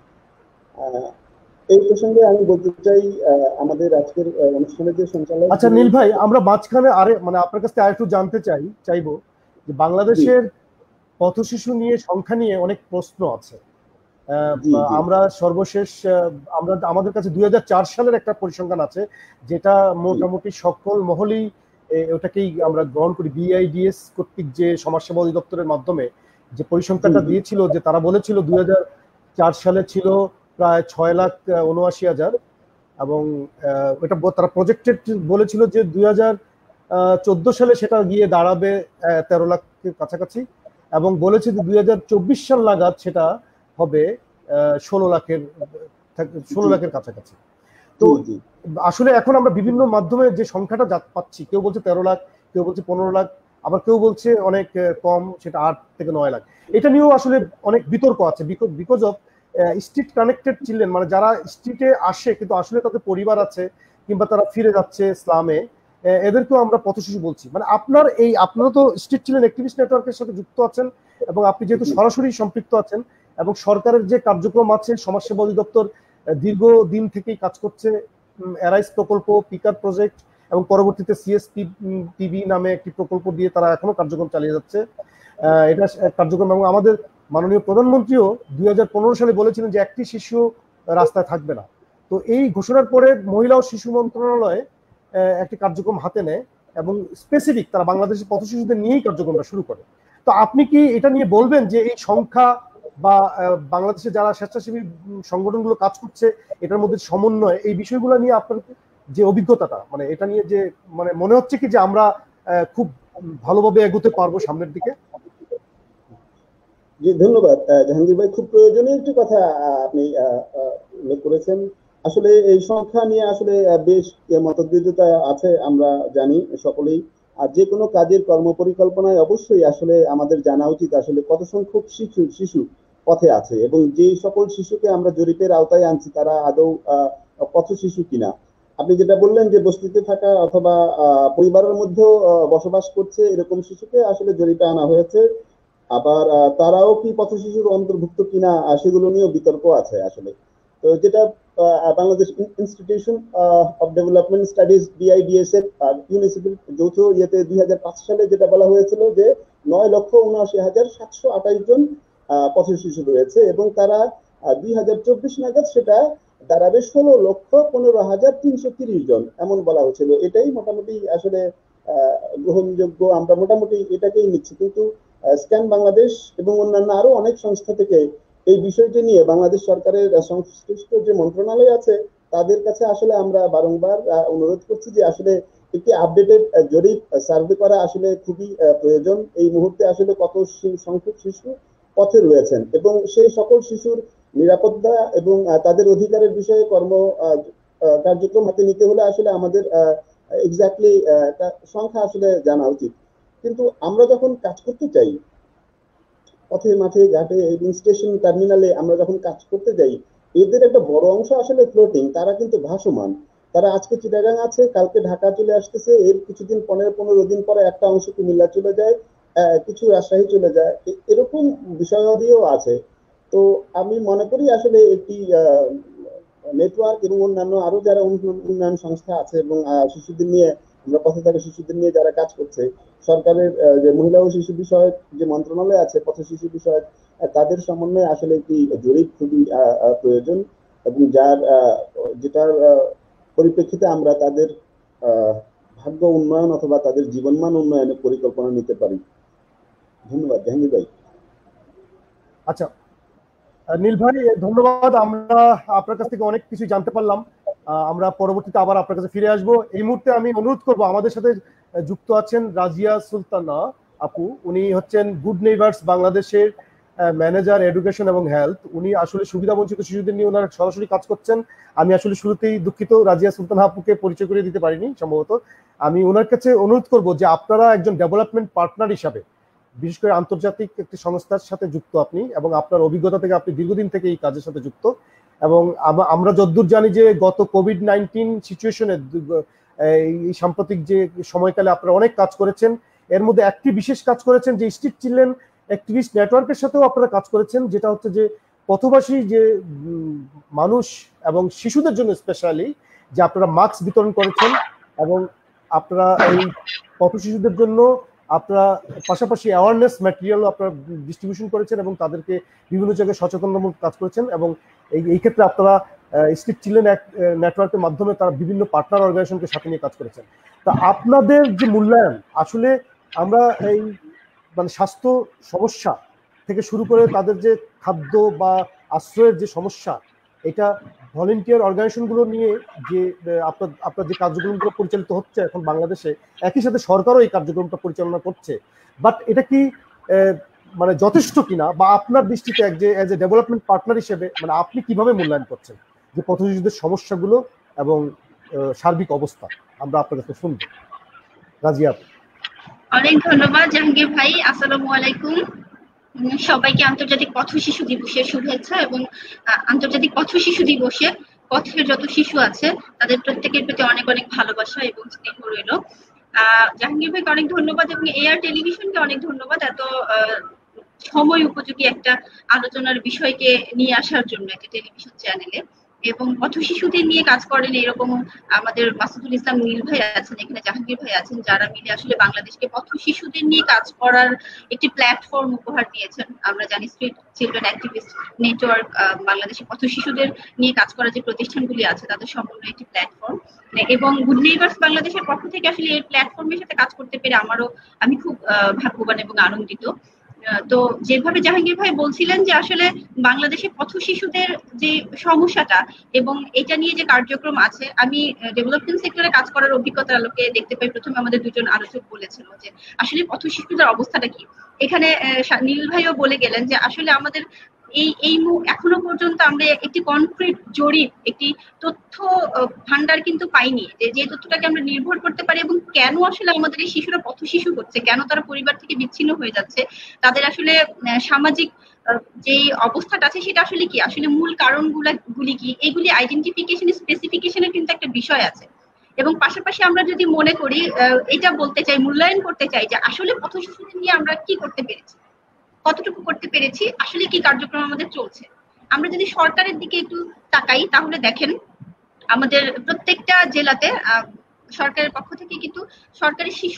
আহ, এই প্রসঙ্গে আমি বলতে চাই আহ, আমাদের আজকের আহ, অনুষ্ঠানের যে সঞ্চালক।
আচ্ছা নীল ভাই, আমরা মাঝখানে আরে মানে আপনার কাছে আরেকটু জানতে চাই চাইবো যে বাংলাদেশের পথশিশু নিয়ে সংখ্যা নিয়ে অনেক প্রশ্ন আছে। আহ,
জি, জি।
আমরা সর্বশেষ আহ, আমরা আমাদের কাছে দুই হাজার চার সালের একটা পরিসংখ্যান আছে, যেটা মোটামুটি সকল মহলেই এ, ওটাকেই আমরা গ্রহণ করি। বিআইডিএস কর্তৃক যে সমাজসেবা অধিদপ্তরের মাধ্যমে যে পরিসংখ্যানটা
হুম।
দিয়েছিল, যে তারা বলেছিল দুই হাজার চার সালে ছিল প্রায় ছয় লাখ উনআশি হাজার এবং আহ, এটা ব- তারা প্রজেক্টেড বলেছিল যে দুই হাজার চোদ্দ সালে সেটা গিয়ে দাঁড়াবে আহ, তেরো লাখের কাছাকাছি, এবং বলেছে যে দুই হাজার চব্বিশ সাল নাগাদ সেটা হবে আহ, ষোলো লাখের ষোলো
জি,
লাখের কাছাকাছি। তো
জি, জি।
আসলে এখন আমরা বিভিন্ন মাধ্যমে যে সংখ্যাটা যা পাচ্ছি, কেউ বলছে তেরো লাখ, কেউ বলছে পনেরো লাখ, আবার কেউ বলছে অনেক আহ, কম, সেটা আট থেকে নয় লাখ। এটা নিয়েও আসলে অনেক বিতর্ক আছে, because of street connected children, মানে যারা স্ট্রিটে আসে কিন্তু আসলে তাদের পরিবার আছে কিংবা তারা ফিরে যাচ্ছে ইসলামে, আহ, এদেরকেও আমরা পথশিশু বলছি। মানে আপনার এই, আপনারা তো স্ট্রিট চিলড্রেন অ্যাক্টিভিস্ট নেটওয়ার্কের সাথে যুক্ত আছেন এবং আপনি যেহেতু সরাসরি সম্পৃক্ত আছেন এবং সরকারের যে কার্যক্রম আছে, সমাজসেবা অধিদপ্তর আহ, দীর্ঘদিন থেকেই কাজ করছে, এরাইস প্রকল্প, পিকার প্রজেক্ট এবং পরবর্তীতে সিএসপি টিভি নামে একটি প্রকল্প দিয়ে তারা এখনো কার্যক্রম চালিয়ে যাচ্ছে। আহ, এটা কার্যক্রম এবং আমাদের মাননীয় প্রধানমন্ত্রীও দুই হাজার পনেরো সালে বলেছিলেন যে একটি শিশু রাস্তায় থাকবে না। তো এই ঘোষণার পরে মহিলা ও শিশু মন্ত্রণালয় একটি কার্যক্রম হাতে নেয় এবং স্পেসিফিক তারা বাংলাদেশের পথ শিশুদের নিয়েই কার্যক্রমটা শুরু করে। তো আপনি কি এটা নিয়ে বলবেন যে এই সংখ্যা বা বাংলাদেশে যারা স্বেচ্ছাসেবী সংগঠনগুলো কাজ করছে এটার মধ্যে সমন্বয়, এই বিষয়গুলো নিয়ে আপনার যে অভিজ্ঞতাটা, মানে এটা নিয়ে যে মানে মনে হচ্ছে কি যে আমরা খুব ভালোভাবে এগোতে পারবো সামনের দিকে?
জি ধন্যবাদ জাহাঙ্গীর ভাই, খুব প্রয়োজনীয় একটি কথা আপনি উল্লেখ করেছেন। আসলে এই সংখ্যা নিয়ে আসলে বেশ মতবিরোধিতা আছে, আমরা জানি সকলেই। আর যে কোনো কাজের কর্মপরিকল্পনায় অবশ্যই আসলে আমাদের জানা উচিত আসলে কত সংখ্যক শিশু শিশু পথে আছে এবং যে সকল শিশুকে আমরা জরিপের আওতায় আনছি তারা আদৌ পথ শিশু কিনা। আপনি যেটা বললেন যে বস্তিতে থাকা অথবা পরিবারের মধ্যেও বসবাস করছে এরকম শিশুকে আসলে জরিপে আনা হয়েছে, আবার তারাও কি পথ শিশুর অন্তর্ভুক্ত কিনা সেগুলো নিয়েও বিতর্ক আছে আসলে। তো যেটা Bangladesh institution of development studies BIDS এর আর ইউনিসেফের যৌথ ইয়েতে দুই হাজার পাঁচ সালে যেটা বলা হয়েছিল যে নয় লক্ষ উনআশি হাজার সাতশো আঠাশ জন পথ শিশু রয়েছে এবং তারা দুই হাজার চব্বিশ নাগাদ সেটা দাঁড়াবে ষোলো লক্ষ পনেরো হাজার তিনশো তিরিশ জন এমন বলা হয়েছিল। এটাই মোটামুটি আসলে আহ গ্রহণযোগ্য, আমরা মোটামুটি এটাকেই নিচ্ছি। কিন্তু স্ক্যান বাংলাদেশ এবং অন্যান্য আরো অনেক সংস্থা থেকে এই বিষয়টি নিয়ে বাংলাদেশ সরকারের সংশ্লিষ্ট যে মন্ত্রণালয় আছে তাদের কাছে আসলে আমরা বারংবার অনুরোধ করছি যে আসলে একটি আপডেটেড জরিপ সার্ভে করা আসলে খুবই প্রয়োজন। এই মুহূর্তে আসলে কত সংখ্যক শিশু পথে রয়েছেন এবং সেই সকল শিশুর নিরাপত্তা এবং তাদের অধিকারের বিষয়ে কর্ম কার্যক্রম হাতে নিতে হলে আসলে আমাদের এক্স্যাক্টলি সংখ্যা আসলে জানা উচিত। কিন্তু আমরা যখন কাজ করতে চাই পথে মাঠে ঘাটে স্টেশন টার্মিনালে আমরা যখন কাজ করতে যাই, এদের একটা বড় অংশ আসলে ফ্লোটিং, তারা কিন্তু ভাসমান। তারা আজকে চিটাগাং আছে, কালকে ঢাকা চলে আসতেছে, এর কিছুদিন পনেরো পনেরো দিন পরে একটা অংশ কুমিল্লা চলে যায়, কিছু রাজশাহী চলে যায়, এরকম বিষয়াদিও আছে। তো আমি মনে করি আসলে একটি নেটওয়ার্ক এবং অন্যান্য আরো যারা উন্নয়ন সংস্থা আছে এবং শিশুদের নিয়ে আমরা পথে থাকা শিশুদের নিয়ে যারা কাজ করছে, সরকারের যে মহিলা ও শিশু বিষয়ক যে মন্ত্রণালয় আছে পথ শিশু বিষয়ক, তাদের সমন্বয়ে আসলে একটি জরিপ খুবই প্রয়োজন এবং যার যেটার পরিপ্রেক্ষিতে আমরা তাদের ভাগ্য উন্নয়ন অথবা তাদের জীবনমান উন্নয়নের পরিকল্পনা নিতে পারি। ধন্যবাদ জাহাঙ্গীর ভাই।
আচ্ছা নীল ভাই ধন্যবাদ, আমরা আপনার কাছ থেকে অনেক কিছু জানতে পারলাম। আমরা পরবর্তীতে আবার আপনার কাছে ফিরে আসবো। এই মুহূর্তে আমি অনুরোধ করব, আমাদের সাথে যুক্ত আছেন রাজিয়া সুলতানা আপু, উনি হচ্ছেন গুড নেইবার্স বাংলাদেশের ম্যানেজার এডুকেশন এবং হেলথ। উনি আসলে সুবিধা বঞ্চিত শিশুদের নিয়ে ওনারা সরাসরি কাজ করছেন। আমি আসলে শুরুতেই দুঃখিত, রাজিয়া সুলতানা আপুকে পরিচয় করে দিতে পারিনি সম্ভবত। আমি ওনার কাছে অনুরোধ করব যে আপনারা একজন ডেভেলপমেন্ট পার্টনার হিসাবে বিশেষ করে আন্তর্জাতিক একটি সংস্থার সাথে যুক্ত আপনি, এবং আপনার অভিজ্ঞতা থেকে আপনি দীর্ঘদিন থেকে এই কাজের সাথে যুক্ত, এবং আমরা যতদূর জানি যে গত কোভিড নাইন্টিন সিচুয়েশনে এই সাম্প্রতিক যে সময়কালে আপনারা অনেক কাজ করেছেন। এর মধ্যে একটি বিশেষ কাজ করেছেন যে স্ট্রিট চিলড্রেন অ্যাক্টিভিস্ট নেটওয়ার্কের সাথেও আপনারা কাজ করেছেন, যেটা হচ্ছে যে পথবাসী যে মানুষ এবং শিশুদের জন্য স্পেশালি যে আপনারা মাস্ক বিতরণ করেছেন এবং আপনারা এই পথ শিশুদের জন্য আপনারা পাশাপাশি অ্যাওয়ারনেস ম্যাটেরিয়ালও আপনারা ডিস্ট্রিবিউশন করেছেন এবং তাদেরকে বিভিন্ন জায়গায় সচেতনতামূলক কাজ করেছেন। এবং এই এই ক্ষেত্রে আপনারা স্ট্রিট চিলড্রেন নেটওয়ার্কের মাধ্যমে তারা বিভিন্ন পার্টনার অর্গানাইজেশনকে সাথে নিয়ে কাজ করেছেন। তা আপনাদের যে মূল্যায়ন, আসলে আমরা এই মানে স্বাস্থ্য সমস্যা থেকে শুরু করে তাদের যে খাদ্য বা আশ্রয়ের যে সমস্যা, এটা ভলেন্টিয়ার অর্গানাইজেশনগুলো নিয়ে যে আপনার আপনার যে কার্যক্রমগুলো পরিচালিত হচ্ছে এখন বাংলাদেশে, একই সাথে সরকারও এই কার্যক্রমটা পরিচালনা করছে, বাট এটা কি মানে যথেষ্ট কিনা, বা আপনার দৃষ্টিতে এক যে এজ এ ডেভেলপমেন্ট পার্টনার হিসেবে মানে আপনি কিভাবে মূল্যায়ন করছেন যে পথ শিশুদের সমস্যাগুলো এবং সার্বিক অবস্থা? আমরা আপনার কাছে শুনব। রাজিয়া।
অনেক ধন্যবাদ জাহাঙ্গীর ভাই। আসসালামু আলাইকুম। সবাইকে আন্তর্জাতিক পথ শিশু দিবসের শুভেচ্ছা এবং আন্তর্জাতিক পথ শিশু দিবসে পথের যত শিশু আছে তাদের প্রত্যেকের প্রতি অনেক অনেক ভালোবাসা এবং স্নেহ রইল। আহ জাহাঙ্গীর ভাইকে অনেক ধন্যবাদ এবং এআর টেলিভিশনকে অনেক ধন্যবাদ এত সময় উপযোগী একটা আলোচনার বিষয়কে নিয়ে আসার জন্য একটা টেলিভিশন চ্যানেলে। এবং পথ শিশুদের নিয়ে কাজ করেন এরকম আমাদের মাসুদুল ইসলাম নীল ভাই আছেন, এখানে জাহাঙ্গীর ভাই আছেন, যারা মিলে আসলে বাংলাদেশকে পথ শিশুদের নিয়ে কাজ করার একটি প্ল্যাটফর্ম উপহার দিয়েছেন। আমরা জানি স্ট্রিট চিলড্রেন অ্যাক্টিভিস্ট নেটওয়ার্ক বাংলাদেশে পথ শিশুদের নিয়ে কাজ করার যে প্রতিষ্ঠানগুলি আছে তাদের সমন্বয়ে একটি প্ল্যাটফর্ম, এবং গুড নেইবার্স বাংলাদেশের পক্ষ থেকে আসলে এই প্ল্যাটফর্মের সাথে কাজ করতে পেরে আমারও আমি খুব ভাগ্যবান এবং আনন্দিত। তো যেভাবে জাহাঙ্গীর ভাই বলছিলেন যে আসলে বাংলাদেশে পথ শিশুদের যে সমস্যাটা এবং এটা নিয়ে যে কার্যক্রম আছে, আমি ডেভেলপমেন্ট সেক্টরে কাজ করার অভিজ্ঞতার আলোকে দেখতে পাই। প্রথমে আমাদের দুজন আলোচক বলেছিল যে আসলে পথ শিশুদের অবস্থাটা কি। এখানে নীল ভাইও বলে গেলেন যে আসলে আমাদের এই এই এখনো পর্যন্ত আমরা একটি কনক্রিট জরিপ, একটি তথ্য ভান্ডার কিন্তু পাইনি যে যে তথ্যটাকে আমরা নির্ভর করতে পারি এবং কেন আসলে আমাদের এই শিশুরা পথ শিশু হচ্ছে, কেন তারা পরিবার থেকে বিচ্ছিন্ন হয়ে যাচ্ছে, তাদের আসলে সামাজিক যে অবস্থাটা আছে সেটা আসলে কি, আসলে মূল কারণগুলা গুলি কি, এগুলি আইডেন্টিফিকেশন স্পেসিফিকেশনের কিন্তু একটা বিষয় আছে। এবং পাশাপাশি আমরা যদি মনে করি এটা বলতে চাই, মূল্যায়ন করতে চাই যে আসলে পথ শিশুদের নিয়ে আমরা কি করতে পেরেছি, কতটুকু করতে পেরেছি, আসলে কি কার্যক্রম আমাদের চলছে। আমরা যদি সরকারের দিকে একটু তাকাই তাহলে দেখেন আমাদের প্রত্যেকটা জেলাতে সরকারের পক্ষ থেকে কিন্তু সরকারি শিশু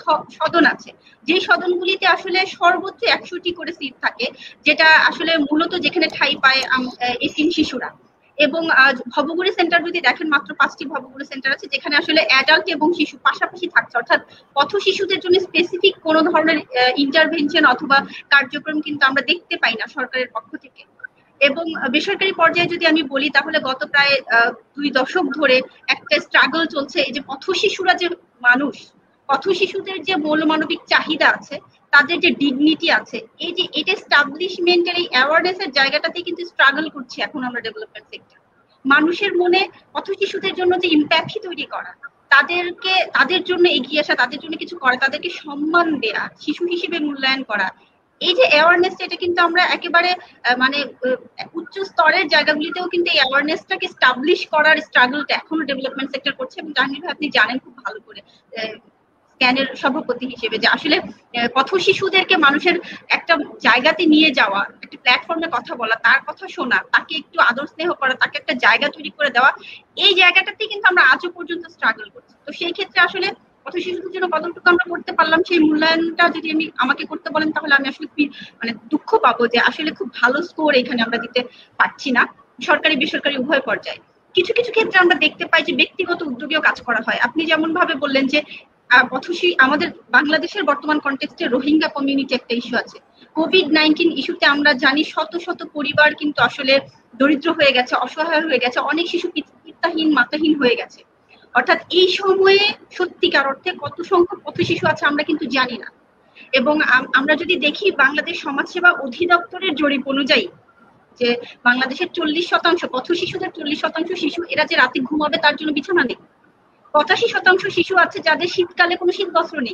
সদন আছে, যে সদনগুলিতে আসলে সর্বোচ্চ একশোটি করে সিট থাকে, যেটা আসলে মূলত যেখানে ঠাঁই পায় এতিম শিশুরা। এবং ভবঘুরি সেন্টার যদি দেখেন, মাত্র পাঁচটি ভবঘুরি সেন্টার আছে যেখানে আসলে অ্যাডাল্ট এবং শিশু পাশাপাশি থাকছে, অর্থাৎ পথ শিশুদের জন্য স্পেসিফিক কোনো ধরনের ইন্টারভেনশন অথবা কার্যক্রম কিন্তু আমরা দেখতে পাই না সরকারের পক্ষ থেকে। এবং বেসরকারি পর্যায়ে যদি আমি বলি তাহলে গত প্রায় দুই দশক ধরে একটা স্ট্রাগল চলছে, এই যে পথ শিশুরা যে মানুষ, পথ শিশুদের যে মৌলমানবিক চাহিদা আছে, তাদের যে ডিগনিটি আছে, এই যে এটা এস্টাবলিশমেন্টের এই অ্যাওয়ারনেসের জায়গাটাতে কিন্তু স্ট্রাগল করছি এখন আমরা ডেভেলপমেন্ট সেক্টর। মানুষের মনে পথ শিশুদের জন্য যে ইম্প্যাক্ট তৈরি করা, তাদেরকে তাদের জন্য এগিয়ে আসা, তাদের জন্য কিছু করা, তাদেরকে সম্মান দেয়া, শিশু হিসেবে মূল্যায়ন করা, এই যে অ্যাওয়ারনেসটা, এটা কিন্তু আমরা একেবারে মানে উচ্চ স্তরের জায়গাগুলিতেও কিন্তু এই অ্যাওয়ারনেসটাকে এস্টাবলিশ করার স্ট্রাগলটা এখনো ডেভেলপমেন্ট সেক্টর করছে। এবং জাহাঙ্গীর ভাই আপনি জানেন খুব ভালো করে স্ক্যানের সভাপতি হিসেবে যে আসলে পথ শিশুদেরকে মানুষের একটা জায়গাতে নিয়ে যাওয়া, একটা প্ল্যাটফর্মে কথা বলা, তার কথা শোনা, তাকে একটু আদর স্নেহ করা, তাকে একটা জায়গা তৈরি করে দেওয়া, এই জায়গাটাতে কিন্তু আমরা আজও পর্যন্ত স্ট্রাগল করছি। তো সেই ক্ষেত্রে আসলে পথ শিশুদের জন্য কতটুকু আমরা করতে পারলাম সেই মূল্যায়নটা যদি আমি আমাকে করতে বলেন তাহলে আমি আসলে মানে দুঃখ পাবো যে আসলে খুব ভালো স্কোর এখানে আমরা দিতে পারছি না সরকারি বেসরকারি উভয় পর্যায়ে। কিছু কিছু ক্ষেত্রে আমরা দেখতে পাই যে ব্যক্তিগত উদ্যোগেও কাজ করা হয়। আপনি যেমন ভাবে বললেন যে পথশী আমাদের বাংলাদেশের বর্তমান কনটেক্সটে রোহিঙ্গা কমিউনিটি একটা ইস্যু আছে। কোভিড নাইন্টিন ইস্যুতে আমরা জানি শত শত পরিবার কিন্তু আসলে দরিদ্র হয়ে গেছে, অসহায় হয়ে গেছে, অনেক শিশু পিতাহীন মাতাহীন হয়ে গেছে। অর্থাৎ এই সময়ে সত্যিকার অর্থে কত সংখ্যক পথ শিশু আছে আমরা কিন্তু জানি না। এবং আমরা যদি দেখি বাংলাদেশ সমাজসেবা অধিদপ্তরের জরিপ অনুযায়ী যে বাংলাদেশের চল্লিশ শতাংশ পথ শিশুদের চল্লিশ শতাংশ শিশু এরা যে রাতে ঘুমাবে তার জন্য বিছানা নেই। পঁচাশি শতাংশ শিশু আছে যাদের শীতকালে কোনো শীত বস্ত্র নেই।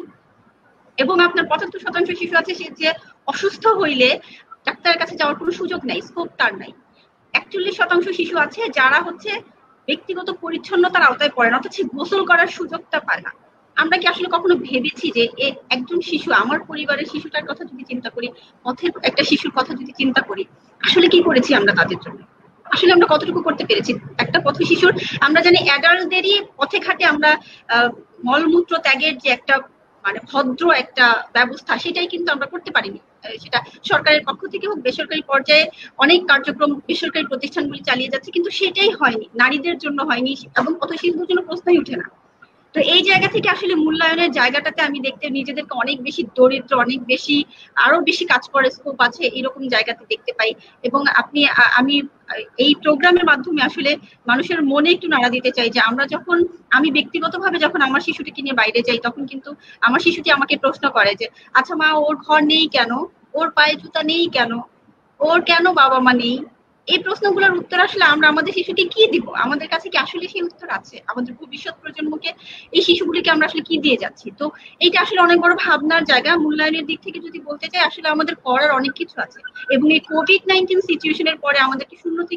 এবং আপনার পঁচাত্তর শতাংশ শিশু আছে সে যে অসুস্থ হইলে ডাক্তারের কাছে যাওয়ার কোনো সুযোগ নাই, স্কোপ তার নাই। একচল্লিশ শতাংশ শিশু আছে যারা হচ্ছে ব্যক্তিগত পরিচ্ছন্নতার আওতায় পড়ে না, অথচ গোসল করার সুযোগটা পায় না। আমরা কি আসলে কখনো ভেবেছি যে একজন শিশু, আমার পরিবারের শিশুটার কথা যদি চিন্তা করি, পথের একটা শিশুর কথা যদি চিন্তা করি, আসলে কি করেছি আমরা তাদের জন্য, আসলে আমরা কতটুকু করতে পেরেছি? একটা পথ শিশুর আমরা জানি অ্যাডাল্টদেরই পথে ঘাটে আমরা আহ মলমূত্র ত্যাগের যে একটা মানে ভদ্র একটা ব্যবস্থা সেটাই কিন্তু আমরা করতে পারিনি। সেটা সরকারের পক্ষ থেকে হোক, বেসরকারি পর্যায়ে অনেক কার্যক্রম বেসরকারি প্রতিষ্ঠানগুলি চালিয়ে যাচ্ছে, কিন্তু সেটাই হয়নি, নারীদের জন্য হয়নি এবং পথ শিশুদের জন্য প্রশ্নই উঠে না। তো এই জায়গা থেকে আসলে মূল্যায়নের জায়গাটাতে আমি দেখতে নিজেদেরকে অনেক বেশি দরিদ্র, অনেক বেশি আরো বেশি কাজ করার স্কোপ আছে এরকম জায়গাতে দেখতে পাই। এবং আপনি আমি এই প্রোগ্রামের মাধ্যমে আসলে মানুষের মনে একটু নাড়া দিতে চাই যে আমরা যখন আমি ব্যক্তিগতভাবে যখন আমার শিশুটিকে নিয়ে বাইরে যাই তখন কিন্তু আমার শিশুটি আমাকে প্রশ্ন করে যে আচ্ছা মা, ওর ঘর নেই কেন, ওর পায়ে জুতা নেই কেন, ওর কেন বাবা মা নেই? এই প্রশ্নগুলোর উত্তর আসলে আমরা আমাদের শিশুকে কি দিব? আমাদের কাছে কি আসলে সেই উত্তর আছে? আমাদের ভবিষ্যৎ প্রজন্মকে এই শিশুগুলিকে আমরা আসলে কি দিয়ে যাচ্ছি? তো এইটা আসলে অনেক বড় ভাবনার জায়গা। মূল্যায়নের দিক থেকে যদি বলতে চাই, আসলে আমাদের করার অনেক কিছু আছে এবং এই কোভিড নাইন্টিন সিচুয়েশনের পরে আমাদেরকে শূন্য থেকে শুরু করতে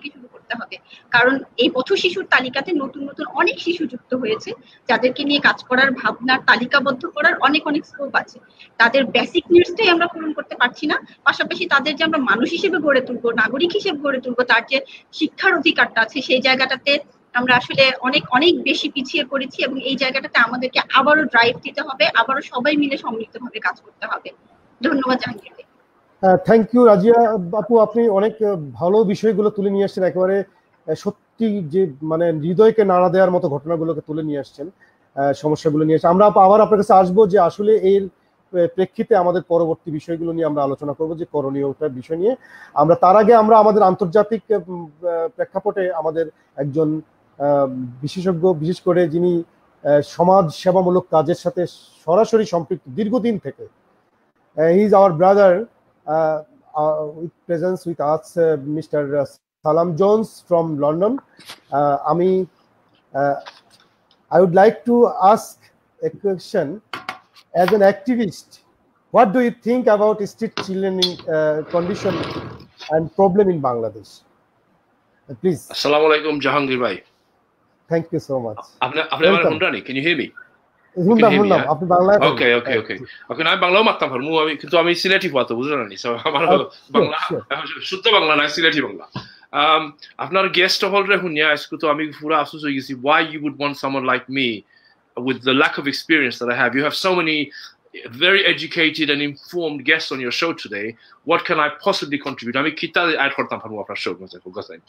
করতে হবে, কারণ এই পথ শিশুর তালিকাতে নতুন নতুন অনেক শিশু যুক্ত হয়েছে যাদেরকে নিয়ে কাজ করার ভাবনার তালিকাবদ্ধ করার অনেক অনেক স্কোপ আছে। তাদের বেসিক নিডসটাই আমরা পূরণ করতে পারছি না, পাশাপাশি তাদের যে আমরা মানুষ হিসেবে গড়ে তুলবো, নাগরিক হিসেবে গড়ে তুলবো, তার যে শিক্ষার অধিকারটা আছে সেই জায়গাটাতে আমরা আসলে অনেক অনেক বেশি পিছিয়ে পড়েছি, এবং এই জায়গাটাতে আমাদেরকে আবারও ড্রাইভ দিতে হবে, আবারও সবাই মিলে সম্মিলিতভাবে কাজ করতে হবে। ধন্যবাদ জাহাঙ্গীর ভাই।
থ্যাংক ইউ রাজিয়া আপু, আপনি অনেক ভালো বিষয়গুলো তুলে নিয়ে আসছেন, একেবারে সত্যি যে মানে হৃদয়কে নাড়া দেওয়ার মতো ঘটনাগুলোকে তুলে নিয়ে আসছেন, সমস্যাগুলো নিয়ে আসছেন। আমরা আবার আপনার কাছে আসবো যে আসলে এর প্রেক্ষিতে আমাদের পরবর্তী বিষয়গুলো নিয়ে আমরা আলোচনা করবো, যে করণীয়টার বিষয় নিয়ে। আমরা তার আগে আমরা আমাদের আন্তর্জাতিক প্রেক্ষাপটে আমাদের একজন বিশেষজ্ঞ, বিশেষ করে যিনি সমাজ সেবামূলক কাজের সাথে সরাসরি সম্পৃক্ত দীর্ঘদিন থেকে, he is our brother with presence with us, mister Salam Jones from London. আমি I would like to ask a question. As an activist, what do you think about street children in, uh, condition and problem in Bangladesh? Uh, please.
Assalamu alaikum, Jahangir bhai.
Thank you so much.
Apne apne mane hundani, can you hear me?
Hundam hundam. Apni Bangla.
Okay, okay, okay. Okay, na Bangla mattam parmu, ami kintu ami Sileti pato bujhona ni. So amar Bangla, shuddha Bangla na Sileti Bangla. Um, আপনার guest hall re hunya isko to ami pura afsos hoye gechi why you would want someone like me with the lack of experience that I have. You have so many very educated and informed guests on your show today. What can I possibly contribute? I mean, kita add kortam parbo apnar show mase fokasain.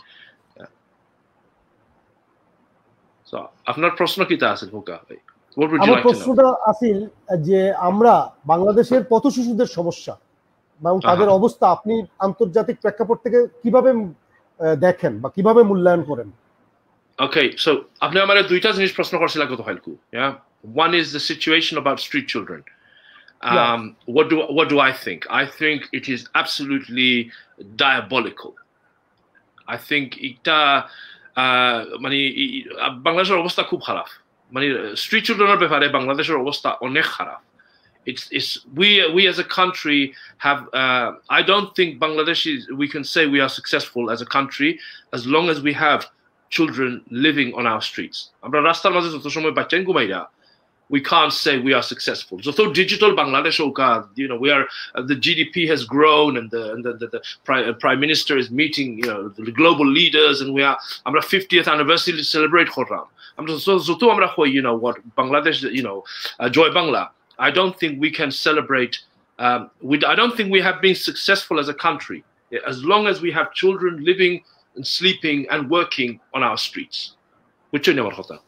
So, আপনার প্রশ্ন কিটা আছে ফোকা ভাই? What would you like to know?
আমার প্রশ্নটা আছিল যে আমরা বাংলাদেশের পথ শিশুদের সমস্যা এবং তাদের অবস্থা আপনি আন্তর্জাতিক প্রেক্ষাপট থেকে কিভাবে দেখেন বা কিভাবে মূল্যায়ন করেন?
Okay, so আপনি আমারে দুইটা জিনিস প্রশ্ন করছিলা গত হালকু, yeah? One is the situation about street children. Um, yeah. What do what do I think? I think it is absolutely diabolical. I think এটা মানে বাংলাদেশের অবস্থা খুব খারাপ, মানে স্ট্রিট চিলড্রেনের ব্যাপারে বাংলাদেশের অবস্থা অনেক খারাপ। It's, it's we we as a country have uh, I don't think Bangladesh is, we can say we are successful as a country as long as we have children living on our streets. Amra rastar maze joto shomoy bachchan gumaira, we can't say we are successful. Joto digital Bangladesh oka, you know, we are uh, the G D P has grown, and the and the, the, the prime, uh, prime minister is meeting, you know, the global leaders, and we are amra fiftieth anniversary to celebrate khoram. Amra so joto amra khoi, you know what, Bangladesh, you know, uh, Joy Bangla, I don't think we can celebrate. Um, we, I don't think we have been successful as a country as long as we have children living and sleeping and working on our streets. Which you never thought.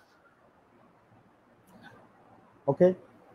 Okay.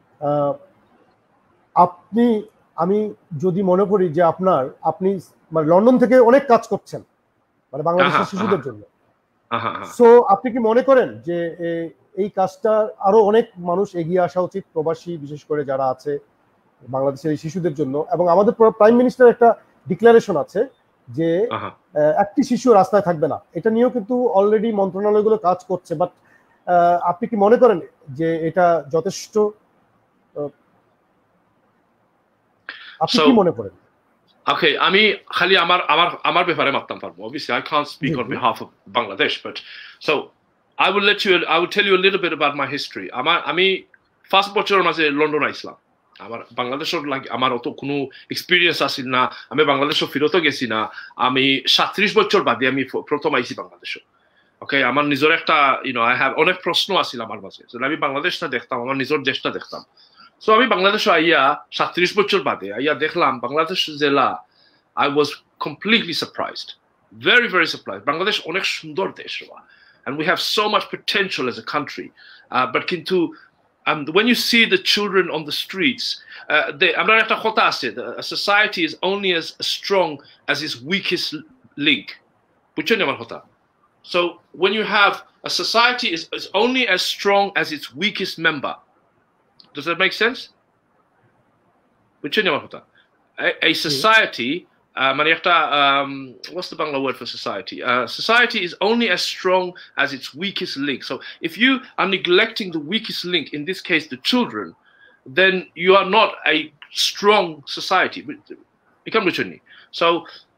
আপনি আমি যদি মনে করি যে আপনার আপনি মানে London থেকে অনেক কাজ করছেন মানে বাংলাদেশের শিশুদের জন্য, সো আপনি কি মনে করেন যে এই কাজটা আরো অনেক মানুষ এগিয়ে আসা উচিত, প্রবাসী বিশেষ করে যারা আছে বাংলাদেশের এই শিশুদের জন্য? এবং আমাদের প্রাইম মিনিস্টার একটা ডিক্লারেশন আছে যে একটি শিশু রাস্তায় থাকবে না, এটা নিয়েও কিন্তু অলরেডি মন্ত্রণালয়গুলো কাজ করছে, বাট আপনি কি মনে করেন যে এটা যথেষ্ট? আপনি কি মনে করেন?
Okay, আমি খালি আমার আমার আমার ব্যাপারে মাপতাম পারবো। Obviously I can't speak on behalf of Bangladesh, but so I will let you, I will tell you a little bit about my history. আমার আমি ফার্স্ট বছর মাঝে লন্ডন আইছিলাম। আমার বাংলাদেশের লাগে আমার অত কোনো এক্সপিরিয়েন্স আসিল না, আমি বাংলাদেশও ফিরতও গেছি না। আমি সাতত্রিশ বছর বাদে আমি প্রথম আইছি বাংলাদেশে। ওকে, আমার নিজের একটা ইউনো আই হ্যাভ অনেক প্রশ্ন আসিল আমার মাঝে, আমি বাংলাদেশটা দেখতাম, আমার নিজের দেশটা দেখতাম। সো আমি বাংলাদেশে আইয়া সাতত্রিশ বছর বাদে আইয়া দেখলাম বাংলাদেশ জেলা, I was completely surprised, very very surprised. Bangladesh অনেক সুন্দর দেশ, and we have so much potential as a country, uh, but kintu um, when you see the children on the streets, uh, they, আমরা একটা কথা আছে, a society is only as strong as its weakest link. বুঝছেন আমার কথা? So when you have a society is, is only as strong as its weakest member. Does that make sense? বুঝছেন আমার কথা? A, a society, uh, মানে একটা um, what's the Bangla word for society? Uh, society is only as strong as its weakest link. So if you are neglecting the weakest link, in this case the children, then you are not a strong society. So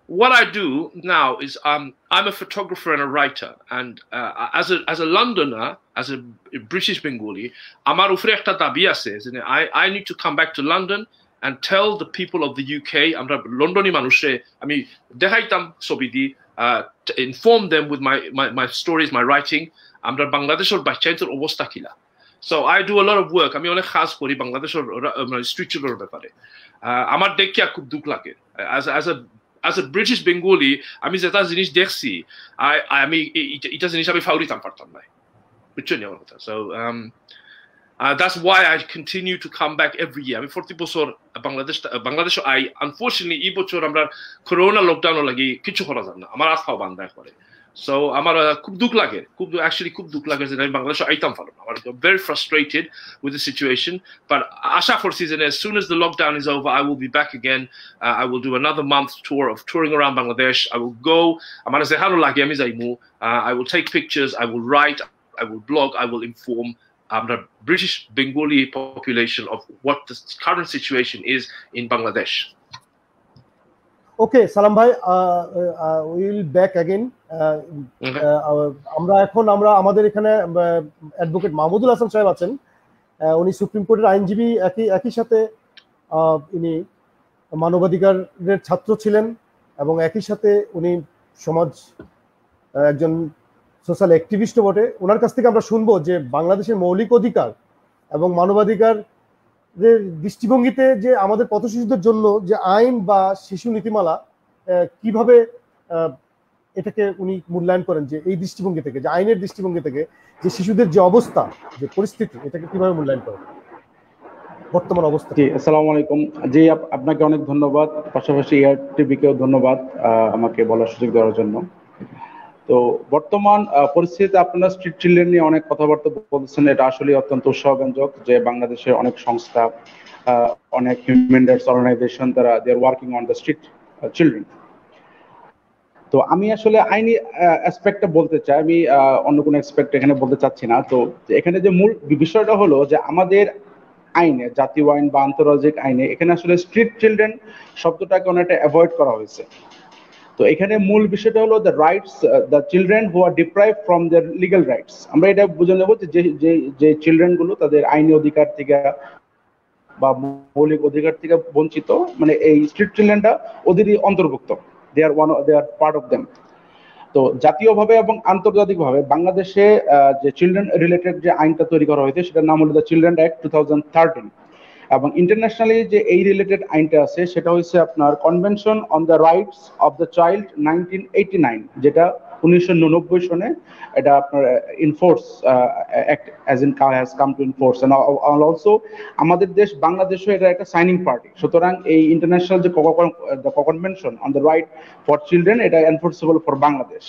what I do now is um, I'm a photographer and a writer, and uh, as a as a Londoner, as a British Bengali, আমার উপরে একটা দাবি আছে যে I I need to come back to London and tell the people of the U K, আমরা লন্ডনী মানুষে আমি দেখাইতাম ছবি দি, uh, to inform them with my my my stories, my writing, আমরা বাংলাদেশের বাচ্চাদের অবস্থা কিলা. So I do a lot of work. আমি অনেক কাজ করি বাংলাদেশের স্ট্রিট চিল্ড্রেনের ব্যাপারে. আমার দেখিয়া খুব দুঃখ লাগে as as a as a British Bengali, আমি যেটা জিনিস দেখছি আমি এটা জিনিস আমি ফাউরিতাম পারতাম না, বুঝছেন আমার কথা. So um, uh, that's why I continue to come back every year. আমি forty বছর বাংলাদেশ বাংলাদেশ আই unfortunately এই বছর আমরা করোনা লকডাউন লাগি কিছু করা যায় না, আমার আস্থাও বান্ধা করে. So আমার খুব দুঃখ লাগে, খুব actually খুব দুঃখ লাগে যে আমি বাংলাদেশে আইতাম পারলাম না. I'm very frustrated with the situation, but আশা করছি যে as soon as the lockdown is over, I will be back again. Uh, I will do another month tour of touring around Bangladesh. I will go, আমার যে ভালো লাগে আমি যাইমু. I will take pictures, I will write, I will blog, I will inform um, the British Bengali population of what the current situation is in Bangladesh.
ওকে সালাম ভাই, will back again. আমরা এখন আমরা আমাদের এখানে অ্যাডভোকেট মাহমুদুল হাসান সাহেব আছেন, উনি সুপ্রিম কোর্টের আইনজীবী, একই একই সাথে ইনি মানবাধিকারের ছাত্র ছিলেন এবং একই সাথে উনি সমাজ একজন সোশ্যাল অ্যাক্টিভিস্টও বটে। ওনার কাছ থেকে আমরা শুনবো যে বাংলাদেশের মৌলিক অধিকার এবং মানবাধিকার দৃষ্টিভঙ্গিতে যে আমাদের পথ শিশুদের জন্য যে আইন বা শিশু নীতিমালা কিভাবে এটাকে উনি মূল্যায়ন করেন, যে এই দৃষ্টিভঙ্গি থেকে, যে আইনের দৃষ্টিভঙ্গি থেকে যে শিশুদের যে অবস্থা, যে পরিস্থিতি, এটাকে কিভাবে মূল্যায়ন করেন বর্তমান অবস্থা।
জি আসসালামু আলাইকুম। জি আপনাকে অনেক ধন্যবাদ, পাশাপাশি এয়ার টিভিকেও ধন্যবাদ আমাকে বলার সুযোগ দেওয়ার জন্য। তো বর্তমান পরিস্থিতিতে আপনারা স্ট্রিট চিলড্রেন নিয়ে অনেক কথাবার্তা বলছেন, এটা আসলে অত্যন্ত উৎসাহব্যঞ্জক যে বাংলাদেশের অনেক সংস্থা, অনেক হিউম্যান রাইটস অর্গানাইজেশন তারা they are working on the street children. তো আমি আসলে আইনি অ্যাসপেক্টটা বলতে চাই, আমি অন্য কোনো অ্যাসপেক্ট এখানে বলতে চাচ্ছি না। তো এখানে যে মূল বিষয়টা হলো যে আমাদের আইনে, জাতীয় আইন বা আন্তর্জাতিক আইনে এখানে আসলে স্ট্রিট চিলড্রেন শব্দটাকে অনেকটা অ্যাভয়েড করা হয়েছে। তো এখানে মূল বিষয়টা হলো the rights, the children who are deprive from their legal rights. আমরা এটা বুঝে নেব যে যে চিলড্রেন গুলো তাদের আইনি অধিকার থেকে বা মৌলিক অধিকার থেকে বঞ্চিত, মানে এই স্ট্রিট চিলড্রেনটা ওদেরই অন্তর্ভুক্ত, they are one they are part of them. তো জাতীয়ভাবে এবং আন্তর্জাতিকভাবে বাংলাদেশে যে চিলড্রেন রিলেটেড যে আইনটা তৈরি করা হয়েছে সেটার নাম হলো the children act two thousand thirteen, এবং ইন্টারন্যাশনালি যে এই রিলেটেড আইনটা আছে সেটা হচ্ছে আপনার convention on the rights of the child nineteen eighty nine, যেটা উনিশশো নিরানব্বই সনে এটা আপনার enforce act as in has come to enforce, and also আমাদের দেশ বাংলাদেশও এটা একটা সাইনিং পার্টি। সুতরাং এই ইন্টারন্যাশনাল যে convention on the right for children এটা এনফোর্সেবল ফর বাংলাদেশ।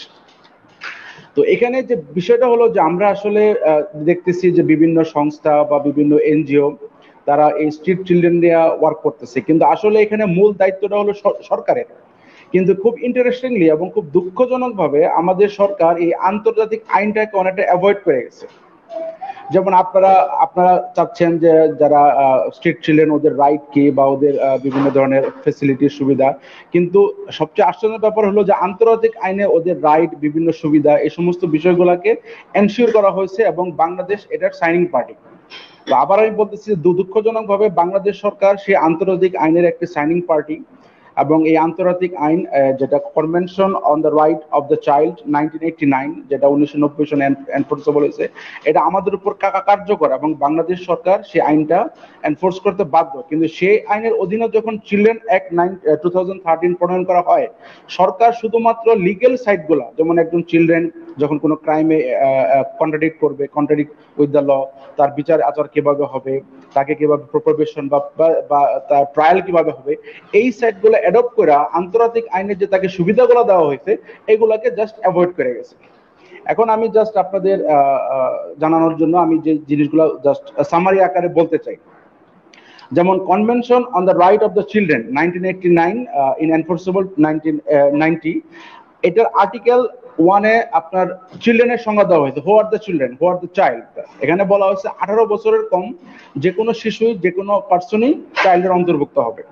তো এখানে যে বিষয়টা হলো যে আমরা আসলে দেখতেছি যে বিভিন্ন সংস্থা বা বিভিন্ন এনজিও তারা এই স্ট্রিট চিলড্রেন নিয়ে ওয়ার্ক করতেছে, কিন্তু আসলে এখানে মূল দায়িত্বটা হলো সরকারের। কিন্তু খুব ইন্টারেস্টিংলি এবং খুব দুঃখজনকভাবে আমাদের সরকার এই আন্তর্জাতিক আইনটাকে অনেকটা অ্যাভয়েড করে গেছে। যেমন আপনারা আপনারা চাচ্ছেন যে যারা স্ট্রিট চিলড্রেন ওদের রাইট কি বা ওদের বিভিন্ন ধরনের ফেসিলিটির সুবিধা, কিন্তু সবচেয়ে আশ্চর্যের ব্যাপার হলো যে আন্তর্জাতিক আইনে ওদের রাইট, বিভিন্ন সুবিধা, এই সমস্ত বিষয়গুলোকে এনশিওর করা হয়েছে এবং বাংলাদেশ এটার সাইনিং পার্টি। তো আবার আমি বলতেছি যে দুঃখজনক ভাবে বাংলাদেশ সরকার সেই আন্তর্জাতিক আইনের একটি সাইনিং পার্টি, এবং এই আন্তর্জাতিক আইন যেটা convention on the right of the child nineteen eighty nine, যেটা উনিশশো নব্বই সনে এনফোর্সেবল হয়েছে, এটা আমাদের উপর কার্যকর এবং বাংলাদেশ সরকার সেই আইনটা এনফোর্স করতে বাধ্য। কিন্তু সেই আইনের অধীনে যখন children act nine two thousand thirteen প্রণয়ন করা হয়, সরকার শুধুমাত্র লিগেল সাইডগুলো, যেমন একজন চিলড্রেন যখন কোনো ক্রাইমে কন্ট্রাডিক্ট করবে, কন্ট্রাডিক্ট উইথ দ্য ল, তার বিচার আচার কিভাবে হবে, তাকে কিভাবে প্রোবেশন বা তার ট্রায়াল কিভাবে হবে, এই সাইডগুলো অ্যাডপ্ট করে আন্তর্জাতিক আইনের যে তাকে সুবিধাগুলো দেওয়া হয়েছে এগুলাকে জাস্ট অ্যাভয়েড করে গেছে। এখন আমি জাস্ট আপনাদের জানানোর জন্য আমি যে জিনিসগুলো জাস্ট সামারি আকারে বলতে চাই। যেমন convention on the right of the children nineteen eighty nine in enforceable nineteen ninety, এটার আর্টিকেল ওয়ানে আপনার চিলড্রেনের সংজ্ঞা দেওয়া হয়েছে, who are the children, who are the child. এখানে বলা হয়েছে আঠারো বছরের কম যে কোনো শিশু, যে কোনো পার্সনই চাইল্ডের অন্তর্ভুক্ত হবে।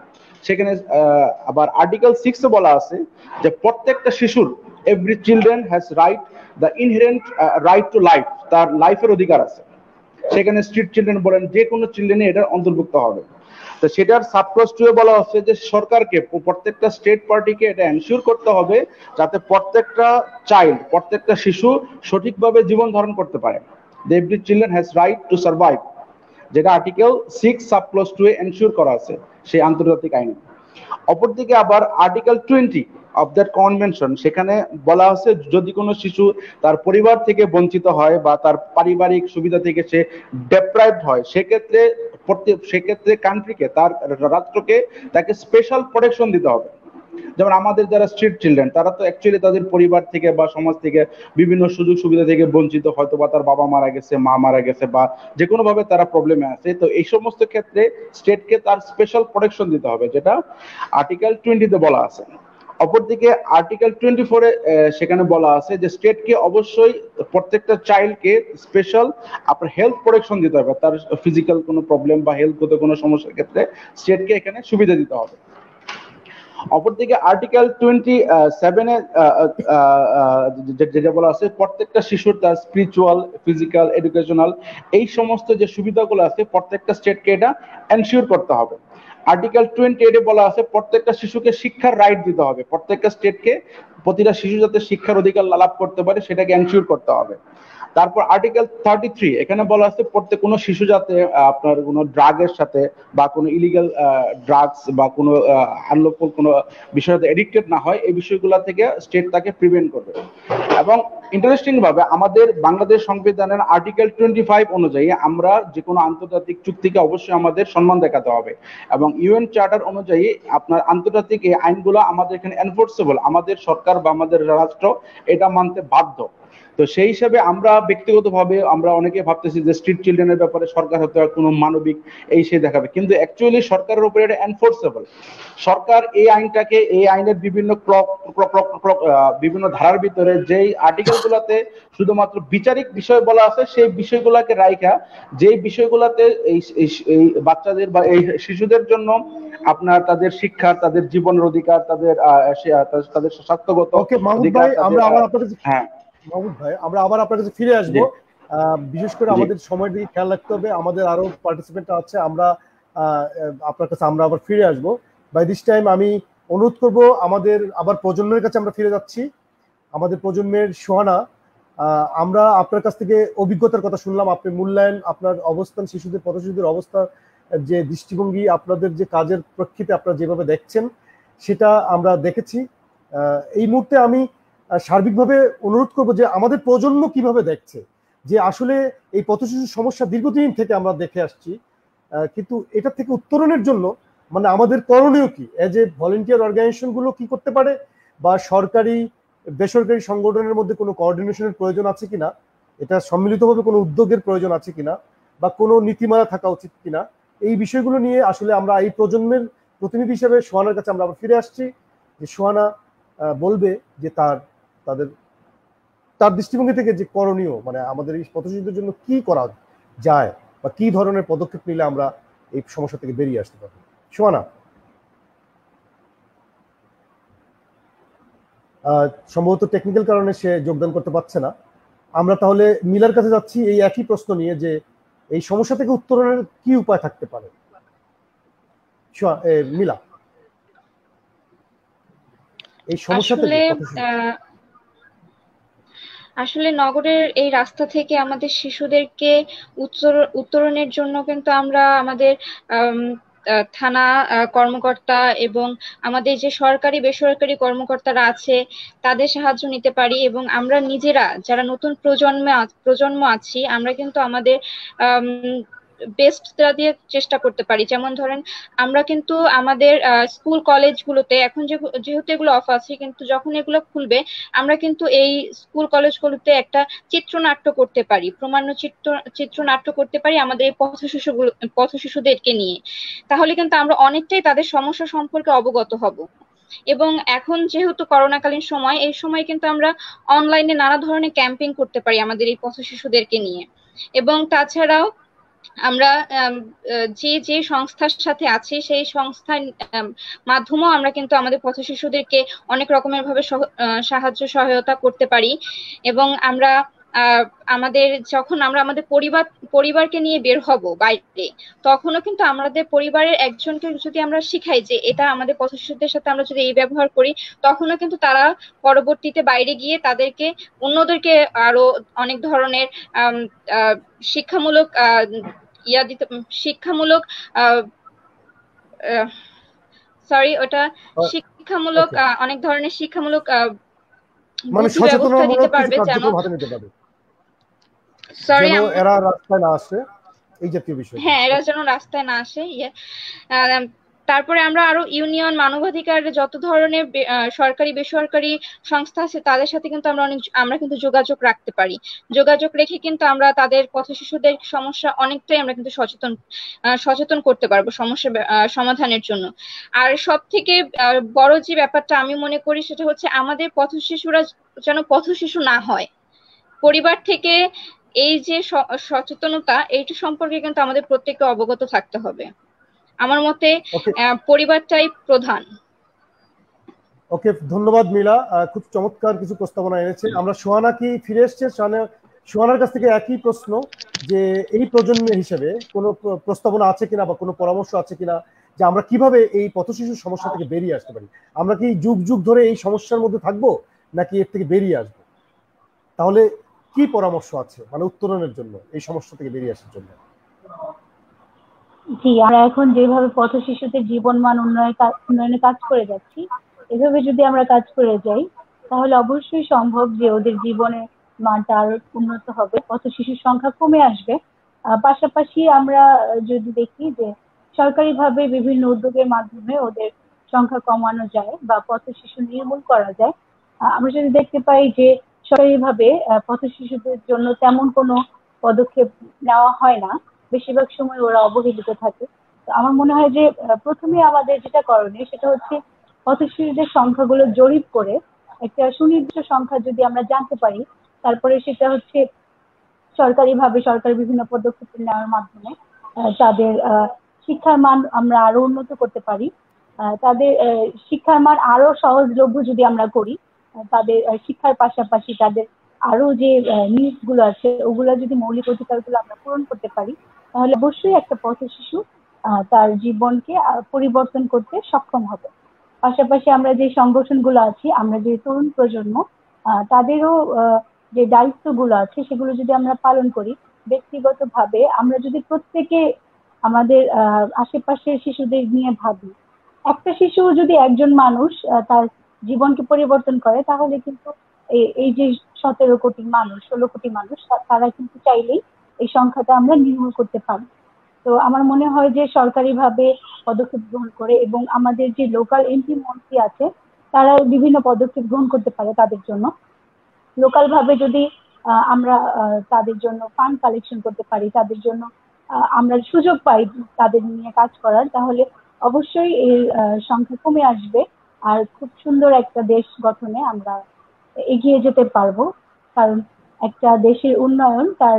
সেখানে আবার আর্টিকেল সিক্সে বলা আছে যে প্রত্যেকটা শিশুর every children has right the inherent right to life, তার লাইফের অধিকার আছে। সেখানে স্ট্রিট চিলড্রেন বলেন যে কোনো চিলড্রেনই এটার অন্তর্ভুক্ত হবে। তো সেটার সাবক্লজ টু এ বলা হচ্ছে যে সরকারকে প্রত্যেকটা স্টেট পার্টিকে এটা এনশিওর করতে হবে যাতে প্রত্যেকটা চাইল্ড, প্রত্যেকটা শিশু সঠিকভাবে জীবন ধারণ করতে পারে। Every children has right to survive, যেটা article six subclause two A ensure করা আছে সেই আন্তর্জাতিক আইনে। অপরদিকে আবার article twenty of that convention, সেখানে বলা আছে যদি কোনো শিশু তার পরিবার থেকে বঞ্চিত হয় বা তার পারিবারিক সুবিধা থেকে সে ডেপ্রাইভড হয়, সেক্ষেত্রে সেক্ষেত্রে কান্ট্রিকে, তার রাষ্ট্রকে তাকে স্পেশাল প্রোটেকশন দিতে হবে। যেমন আমাদের যারা স্ট্রিট চিলড্রেন তারা তো অ্যাকচুয়ালি তাদের পরিবার থেকে বা সমাজ থেকে বিভিন্ন সুযোগ সুবিধা থেকে বঞ্চিত, হয়তো বা তার বাবা মারা গেছে, মা মারা গেছে, বা যে কোনো ভাবে তারা প্রবলেমে আছে। তো এই সমস্ত ক্ষেত্রে স্টেটকে তার স্পেশাল প্রোটেকশন দিতে হবে, যেটা আর্টিকেল টোয়েন্টিতে বলা আছে। অপরদিকে আর্টিকেল টোয়েন্টি ফোরে সেখানে বলা আছে যে স্টেটকে অবশ্যই প্রত্যেকটা চাইল্ডকে স্পেশাল আপনার হেলথ প্রোটেকশন দিতে হবে, তার ফিজিক্যাল কোনো প্রবলেম বা হেলথগত কোনো সমস্যার ক্ষেত্রে স্টেটকে এখানে সুবিধা দিতে হবে। অপরদিকে আর্টিকেল টোয়েন্টি সেভেনে যেটা বলা আছে প্রত্যেকটা শিশুর তার স্পিরিচুয়াল, ফিজিক্যাল, এডুকেশনাল এই সমস্ত যে সুবিধাগুলো আছে প্রত্যেকটা স্টেটকে এটা এনশিওর করতে হবে। আর্টিকেল টোয়েন্টি এইটে বলা আছে প্রত্যেকটা শিশুকে শিক্ষার রাইট দিতে হবে, প্রত্যেকটা স্টেটকে প্রতিটা শিশু যাতে শিক্ষার অধিকার লাভ করতে পারে সেটাকে এনশিওর করতে হবে। তারপর আর্টিকেল থার্টি থ্রি এখানে বলা আছে প্রত্যেক কোনো শিশু যাতে আপনার কোনো ড্রাগের সাথে বা কোনো ইলিগাল ড্রাগস বা কোনো আনলফুল কোনো বিষয়তে এডিক্টেড না হয়, এই বিষয়গুলো থেকে স্টেট তাকে প্রিভেন্ট করবে। এবং ইন্টারেস্টিং ভাবে আমাদের বাংলাদেশ সংবিধানের আর্টিকেল টোয়েন্টি ফাইভ অনুযায়ী আমরা যে কোনো আন্তর্জাতিক চুক্তিকে অবশ্যই আমাদের সম্মান দেখাতে হবে, এবং ইউএন চার্টার অনুযায়ী আপনার আন্তর্জাতিক এই আইনগুলো আমাদের এখানে এনফোর্সেবল, আমাদের সরকার বা আমাদের রাষ্ট্র এটা মানতে বাধ্য। তো সেই হিসাবে আমরা ব্যক্তিগতভাবে আমরা অনেকে ভাবতেছি যে স্ট্রিট চিলড্রেনের ব্যাপারে সরকার হয়তো কোনো মানবিক এই সে দেখাবে, কিন্তু অ্যাকচুয়ালি সরকারের উপরে এটা এনফোর্সেবল। সরকার এই আইনটাকে, এই আইনের বিভিন্ন বিভিন্ন ধারার ভিতরে যেই আর্টিকেলগুলোতে শুধুমাত্র বিচারিক বিষয় বলা আছে সেই বিষয়গুলোকে রাইখা যেই বিষয়গুলোতে এই এই বাচ্চাদের বা এই শিশুদের জন্য আপনার তাদের শিক্ষা, তাদের জীবনের অধিকার, তাদের তাদের স্বাস্থ্যগত অধিকার,
হ্যাঁ মাহমুদ ভাই আমরা আবার আপনার কাছে ফিরে আসবো। বিশেষ করে আমাদের সময়ের দিকে খেয়াল রাখতে হবে, আমাদের আরো পার্টিসিপেন্ট আছে, আমরা আপনার কাছে আমরা আবার ফিরে আসবো। বাই দিস টাইম আমি অনুরোধ করব আমাদের আবার প্রজন্মের কাছে আমরা ফিরে যাচ্ছি। আমাদের প্রজন্মের সোহানা, আমরা আপনার কাছ থেকে অভিজ্ঞতার কথা শুনলাম, আপনি মূল্যায়ন, আপনার অবস্থান, শিশুদের পথশিশুদের অবস্থা, যে দৃষ্টিভঙ্গি, আপনাদের যে কাজের প্রেক্ষিতে আপনারা যেভাবে দেখছেন সেটা আমরা দেখেছি। এই মুহূর্তে আমি সার্বিকভাবে অনুরোধ করবো যে আমাদের প্রজন্ম কিভাবে দেখছে, যে আসলে এই পথশিশুর সমস্যা দীর্ঘদিন থেকে আমরা দেখে আসছি, কিন্তু এটা থেকে উত্তরণের জন্য মানে আমাদের করণীয় কি, এজ এ ভলেন্টিয়ার অর্গানাইজেশন গুলো কি করতে পারে, বা সরকারি বেসরকারি সংগঠনের মধ্যে কোনো কোঅর্ডিনেশনের প্রয়োজন আছে কিনা, এটা সম্মিলিতভাবে কোনো উদ্যোগের প্রয়োজন আছে কিনা, বা কোনো নীতিমালা থাকা উচিত কিনা, এই বিষয়গুলো নিয়ে আসলে আমরা এই প্রজন্মের প্রতিনিধি হিসেবে সোহানার কাছে আমরা আবার ফিরে আসছি, যে সোহানা বলবে যে তার তাদের তার দৃষ্টিভঙ্গি থেকে যে করণীয়, মানে আমাদের এই পথশিশুদের জন্য কি করা যায় বা কি ধরনের পদক্ষেপ নিলে আমরা এই সমস্যা থেকে বেরিয়ে আসতে পারবো। সোহানা, সম্ভবত টেকনিক্যাল কারণে সে যোগদান করতে পারছে না। আমরা তাহলে মিলার কাছে যাচ্ছি এই একই প্রশ্ন নিয়ে, যে এই সমস্যা থেকে উত্তরণের কি উপায় থাকতে পারে। মিলা, এই সমস্যা থেকে
আসলে নগরের এই রাস্তা থেকে আমাদের শিশুদেরকে উত্তরণের জন্য কিন্তু আমরা আমাদের থানা কর্মকর্তা এবং আমাদের যে সরকারি বেসরকারি কর্মকর্তারা আছে তাদের সাহায্য নিতে পারি, এবং আমরা নিজেরা যারা নতুন প্রজন্মে প্রজন্ম আছি আমরা কিন্তু আমাদের আহ বেস্টটা দিয়ে চেষ্টা করতে পারি। যেমন ধরেন আমরা কিন্তু আমাদের স্কুল কলেজগুলোতে এখন যেহেতু এগুলো অফ আছে, কিন্তু যখন এগুলো খুলবে আমরা কিন্তু এই স্কুল কলেজগুলোতে একটা চিত্রনাট্য করতে পারি, প্রমাণ্য চিত্র চিত্রনাট্য করতে পারি আমাদের এই পথ শিশুগুলো পথ শিশুদেরকে নিয়ে। তাহলে কিন্তু আমরা অনেকটাই তাদের সমস্যা সম্পর্কে অবগত হব। এবং এখন যেহেতু করোনাকালীন সময়, এই সময় কিন্তু আমরা অনলাইনে নানা ধরনের ক্যাম্পেইন করতে পারি আমাদের এই পথ শিশুদেরকে নিয়ে। এবং তাছাড়াও আমরা যে যে সংস্থার সাথে আছি সেই সংস্থার মাধ্যমেও আমরা কিন্তু আমাদের পথ শিশুদেরকে অনেক রকমের ভাবে সাহায্য সহায়তা করতে পারি। এবং আমরা আমাদের যখন আমরা আমাদের পরিবার পরিবারকে নিয়ে বের হব বাইরে, তখনও কিন্তু আমাদের পরিবারের একজনকে যদি আমরা শিখাই যে এটা আমাদের পথ শিশুদের সাথে আমরা যদি এই ব্যবহার করি, তখনও কিন্তু তারা পরবর্তীতে বাইরে গিয়ে তাদেরকে অন্যদেরকে আরো অনেক ধরনের শিক্ষামূলক ইয়া দিতে শিক্ষামূলক সরি ওটা শিক্ষামূলক অনেক ধরনের শিক্ষামূলক
মানে
ব্যবস্থা দিতে পারবে যেন সরি
এরা রাস্তায় না আসে, এই জাতীয় বিষয়।
হ্যাঁ, এরা যেন রাস্তায় না আসে। তারপরে আমরা আরো ইউনিয়ন, মানবাধিকার, যত ধরনের সরকারি বেসরকারি সংস্থা আছে তাদের সাথে কিন্তু আমরা অনেক আমরা কিন্তু যোগাযোগ রাখতে পারি। যোগাযোগ রেখে কিন্তু আমরা তাদের পথ শিশুদের সমস্যা অনেকটাই আমরা কিন্তু সচেতন সচেতন করতে পারবো সমস্যা সমাধানের জন্য। আর সব থেকে বড় যে ব্যাপারটা আমি মনে করি সেটা হচ্ছে আমাদের পথ শিশুরা যেন পথ শিশু না হয়। পরিবার থেকে এই যে সচেতনতা, এইটা সম্পর্কে কিন্তু আমাদের প্রত্যেককে অবগত থাকতে হবে। আমার মতে পরিবারটাই প্রধান।
ওকে, ধন্যবাদ মিলা, খুব চমৎকার কিছু প্রস্তাবনা এনেছে। আমরা সোহানা কি ফিরে এসছে? সোহানার কাছ থেকে একই প্রশ্ন, যে এই প্রজন্মের হিসেবে কোনো প্রস্তাবনা আছে কিনা বা কোনো পরামর্শ আছে কিনা যে আমরা কিভাবে এই পথশিশুর সমস্যা থেকে বেরিয়ে আসতে পারি? আমরা কি যুগ যুগ ধরে এই সমস্যার মধ্যে থাকবো নাকি এর থেকে বেরিয়ে আসবো? তাহলে কি পরামর্শ আছে মানে উত্তরণের জন্য, এই সমস্যা থেকে বেরিয়ে আসার জন্য?
জি, আমরা এখন যেভাবে পথ শিশুদের জীবন মান উন্নয়নে কাজ করে যাচ্ছি, এভাবে যদি আমরা কাজ করে যাই তাহলে অবশ্যই সম্ভব যে ওদের জীবনের মানটা আরো উন্নত হবে, পথ শিশুর সংখ্যা কমে আসবে। পাশাপাশি আমরা যদি দেখি যে সরকারিভাবে বিভিন্ন উদ্যোগের মাধ্যমে ওদের সংখ্যা কমানো যায় বা পথ শিশু নির্মূল করা যায়। আমরা যদি দেখতে পাই যে সরকারিভাবে পথ শিশুদের জন্য তেমন কোনো পদক্ষেপ নেওয়া হয় না, বেশিরভাগ সময় ওরা অবহেলিত থাকে। তো আমার মনে হয় যে প্রথমে আমাদের যেটা করণীয় সেটা হচ্ছে পথ শিশুদের সংখ্যাগুলো জরিপ করে একটা সুনির্দিষ্ট সংখ্যা যদি আমরা জানতে পারি, তারপরে সেটা হচ্ছে সরকারিভাবে সরকারি বিভিন্ন পদক্ষেপ নেওয়ার মাধ্যমে তাদের শিক্ষার মান আমরা আরো উন্নত করতে পারি। তাদের শিক্ষার মান আরো সহজলভ্য যদি আমরা করি, তাদের শিক্ষার পাশাপাশি তাদের আরো যে নিডস গুলো আছে ওগুলো যদি মৌলিক অধিকার গুলো আমরা পূরণ করতে পারি, তাহলে অবশ্যই একটা পথ শিশু তার জীবনকে পরিবর্তন করতে সক্ষম হবে। পাশাপাশি আমরা যে সংগঠনগুলো আছি, আমরা যে তরুণ প্রজন্ম, তাদেরও যে দায়িত্বগুলো আছে সেগুলো যদি আমরা পালন করি ব্যক্তিগতভাবে, আমরা যদি প্রত্যেকে আমাদের আশেপাশের শিশুদের নিয়ে ভাবি, একটা শিশু যদি একজন মানুষ তার জীবনকে পরিবর্তন করে, তাহলে কিন্তু এই যে সতেরো কোটি মানুষ, ষোলো কোটি মানুষ, তারা কিন্তু চাইলেই এই সংখ্যাটা আমরা নির্মূল করতে পারি। তো আমার মনে হয় যে সরকারিভাবে পদক্ষেপ গ্রহণ করে এবং আমাদের যে লোকাল এমপি মন্ত্রী আছে তারা বিভিন্ন পদক্ষেপ গ্রহণ করতে পারে তাদের জন্য। লোকাল ভাবে যদি আমরা তাদের জন্য ফান্ড কালেকশন করতে পারি, তাদের জন্য আমরা সুযোগ পাই তাদের নিয়ে কাজ করার, তাহলে অবশ্যই এর সংখ্যা কমে আসবে আর খুব সুন্দর একটা দেশ গঠনে আমরা এগিয়ে যেতে পারবো। কারণ একটা দেশের উন্নয়ন তার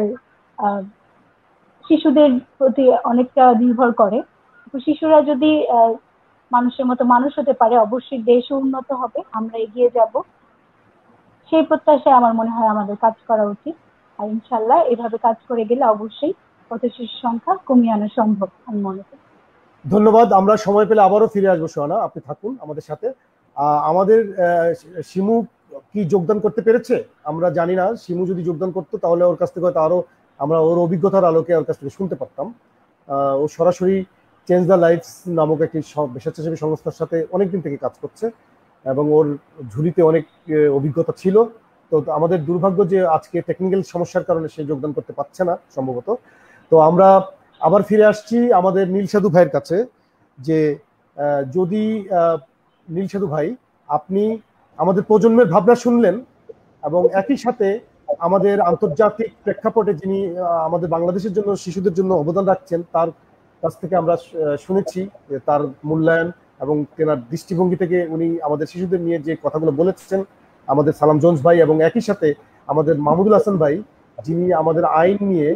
শিশুদের প্রতি অনেকটা নির্ভর করে। শিশুরা যদি মানুষের মতো মানুষ হতে পারে, অবশ্যই দেশও উন্নত হবে, আমরা এগিয়ে যাব, সেই প্রত্যাশায় আমার মনে হয় আমাদের কাজ করা উচিত। আর ইনশাল্লাহ এভাবে কাজ করে গেলে অবশ্যই পথ শিশুর সংখ্যা কমিয়ে আনা সম্ভব আমি মনে করি।
ধন্যবাদ। আমরা সময় পেলে আবারও ফিরে আসবো সোহানা, আপনি থাকুন আমাদের সাথে। আমাদের শিমু কি যোগদান করতে পেরেছে আমরা জানি না। শিমু যদি যোগদান করতো তাহলে ওর কাছ থেকে হয়তো আরো আমরা ওর অভিজ্ঞতার আলোকে ওর কাছ থেকে শুনতে পারতাম। ও সরাসরি চেঞ্জ দ্য লাইফস নামক একটি স্বেচ্ছাসেবী সংস্থার সাথে অনেকদিন থেকে কাজ করছে এবং ওর ঝুলিতে অনেক অভিজ্ঞতা ছিল। তো আমাদের দুর্ভাগ্য যে আজকে টেকনিক্যাল সমস্যার কারণে সে যোগদান করতে পারছে না সম্ভবত। তো আমরা আবার ফিরে আসছি আমাদের নীল সাধু ভাইয়ের কাছে, যে যদি নীল সাধু ভাই আপনি আমাদের প্রজন্মের ভাবনা শুনলেন এবং একই সাথে আমাদের আন্তর্জাতিক প্রেক্ষাপটে যিনি আমাদের বাংলাদেশের জন্য শিশুদের জন্য অবদান রাখছেন তার কাছ থেকে আমরা শুনেছি তার মূল্যায়ন এবং তেনার দৃষ্টিভঙ্গি থেকে উনি আমাদের শিশুদের নিয়ে যে কথাগুলো বলেছেন, আমাদের সালাম জোন্স ভাই, এবং একই সাথে আমাদের মাহমুদুল হাসান ভাই যিনি আমাদের আইন নিয়ে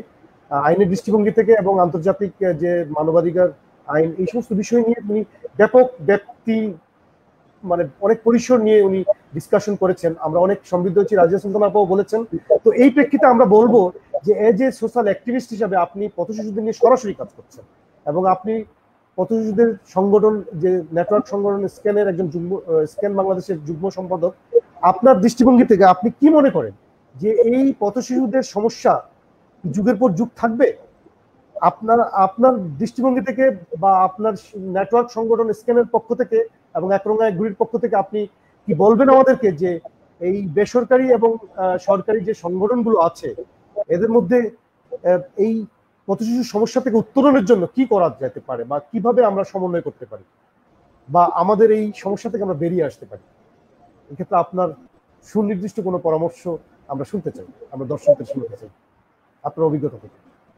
আইনের দৃষ্টিভঙ্গি থেকে এবং আন্তর্জাতিক যে মানবাধিকার আইন এই সমস্ত বিষয় নিয়ে উনি ব্যাপক ব্যক্তি মানে অনেক পরিসর নিয়ে উনি ডিসকাশন করেছেন। আমরা অনেক সমৃদ্ধ হচ্ছি, রাজিয়া সুলতানা আপাও বলেছেন। তো এই প্রেক্ষিতে আমরা বলবো যে এজ এ সোশ্যাল অ্যাক্টিভিস্ট হিসাবে আপনি পথ শিশুদের নিয়ে সরাসরি কাজ করছেন এবং আপনি পথ শিশুদের সংগঠন যে নেটওয়ার্ক সংগঠন স্ক্যানের একজন যুগ্ম স্ক্যান বাংলাদেশের যুগ্ম সম্পাদক, আপনার দৃষ্টিভঙ্গি থেকে আপনি কি মনে করেন যে এই পথ শিশুদের সমস্যা যুগের পর যুগ থাকবে? আপনার আপনার দৃষ্টিভঙ্গি থেকে বা আপনার নেটওয়ার্ক সংগঠন স্ক্যানের পক্ষ থেকে এবং একরঙা এক ঘুড়ির পক্ষ থেকে আপনি কি বলবেন আমাদেরকে যে এই বেসরকারি এবং সরকারি যে সংগঠনগুলো আছে এদের মধ্যে এই পথ শিশুর সমস্যা থেকে উত্তরণের জন্য কি করা যেতে পারে বা কিভাবে আমরা সমন্বয় করতে পারি বা আমাদের এই সমস্যা থেকে আমরা বেরিয়ে আসতে পারি? এক্ষেত্রে আপনার সুনির্দিষ্ট কোনো পরামর্শ আমরা শুনতে চাই, আমরা দর্শকদের শুনতে চাই আপনার অভিজ্ঞতা থেকে।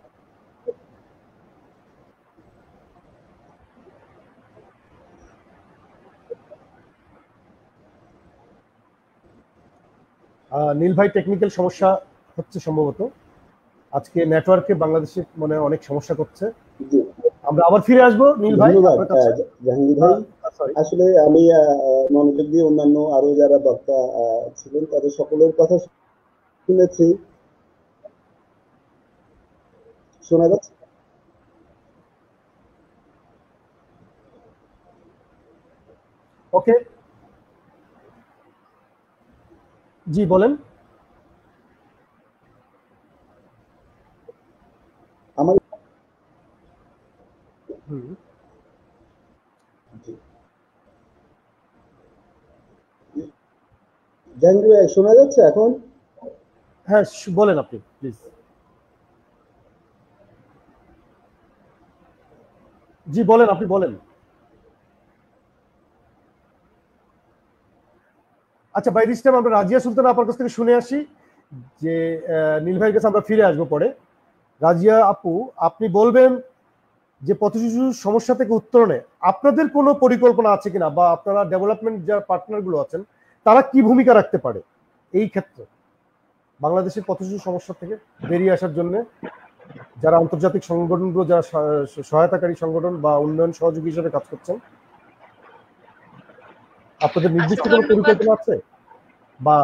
নীল ভাই টেকনিক্যাল সমস্যা হচ্ছে সম্ভবত, আজকে নেটওয়ার্কে বাংলাদেশে মনে অনেক সমস্যা করছে। আমরা আবার ফিরে আসবো নীল ভাই।
জাহাঙ্গীর ভাই, আসলে আমি মনোযোগ দিয়ে অন্যান্য আরো যারা বক্তা ছিলেন তাদের সকলের কথা শুনেছি। শোনা যাচ্ছে?
ওকে, জি বলেন।
আমার জাহাঙ্গীর ভাই শোনা যাচ্ছে এখন?
হ্যাঁ বলেন আপনি প্লিজ। জি বলেন, আপনি বলেন। আচ্ছা, বাই দিস টাইম আমরা রাজিয়া সুলতানা আপনার কাছ থেকে শুনে আসি যে নীল ভাইয়ের কাছে আমরা ফিরে আসবো পরে। রাজিয়া আপু, আপনি বলবেন যে পথ শিশুর সমস্যা থেকে উত্তরণে আপনাদের কোনো পরিকল্পনা আছে কিনা বা আপনারা ডেভেলপমেন্ট যারা পার্টনার গুলো আছেন তারা কি ভূমিকা রাখতে পারে এই ক্ষেত্রে বাংলাদেশের পথ শিশু সমস্যা থেকে বেরিয়ে আসার জন্য, যারা আন্তর্জাতিক সংগঠনগুলো যারা সহায়তাকারী সংগঠন বা উন্নয়ন সহযোগী হিসেবে কাজ করছেন, আপনাদের নির্দিষ্ট কোনো পরিকল্পনা আছে বা?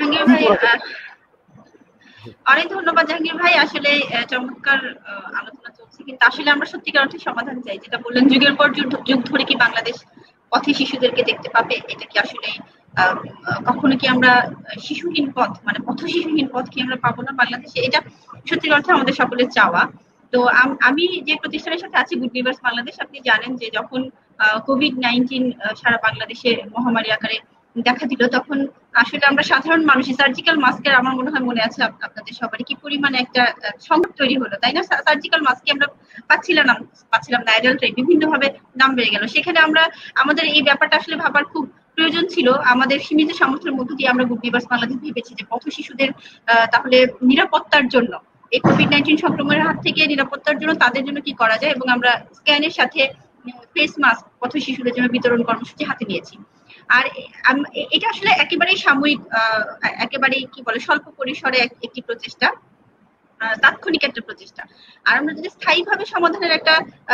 অনেক ধন্যবাদ জাহাঙ্গীর ভাই, আসলে চমৎকার আলোচনা চলছে, কিন্তু আসলে আমরা সত্যিকার অর্থে সমাধান চাই। যেটা বললেন যুগের পর যুগ ধরে কি বাংলাদেশ পথে শিশুদেরকে দেখতে পাবে? এটা কি আসলে কখনো কি আমরা শিশুহীন পথ মানে পথ শিশুহীন পথ কি আমরা পাবো না বাংলাদেশে? এটা সত্যিকার অর্থে আমাদের সকলের চাওয়া। তো আমি যে প্রতিষ্ঠানের সাথে আছি গুড নিউজ বাংলাদেশ, আপনি জানেন যে যখন কোভিড নাইনটিন সারা বাংলাদেশে মহামারী আকারে দেখা দিল, তখন আসলে আমরা সাধারণ মানুষ সার্জিক্যাল মাস্কের, আমার মনে হয় মনে আছে আপনাদের সবারই, কি পরিমাণে একটা সংকট তৈরি হলো, তাই না? সার্জিক্যাল মাস্ক আমরা পাচ্ছিলাম না পাচ্ছিলাম না অ্যাডাল্ট রেট বিভিন্ন ভাবে দাম বেড়ে গেল। সেখানে আমরা আমাদের এই ব্যাপারটা আসলে ভাবার খুব প্রয়োজন ছিল। আমাদের সীমিত সামর্থ্যের মধ্য দিয়ে আমরা গুড নিউজ বাংলাদেশ ভেবেছি যে পথ শিশুদের তাহলে নিরাপত্তার জন্য, এই কোভিড নাইনটিন সংক্রমণের হাত থেকে নিরাপত্তার জন্য তাদের জন্য কি করা যায়, এবং আমরা স্ক্যানের সাথে ফেস মাস্ক পথ শিশুদের জন্য বিতরণ কর্মসূচি হাতে নিয়েছি। আর এটা আসলে একেবারেই সাময়িক, একেবারেই কি বলে স্বল্প পরিসরে একটি প্রচেষ্টা, তাৎক্ষণিক একটা প্রচেষ্টা। আর আমরা যদি স্থায়ীভাবে সমাধানের একটা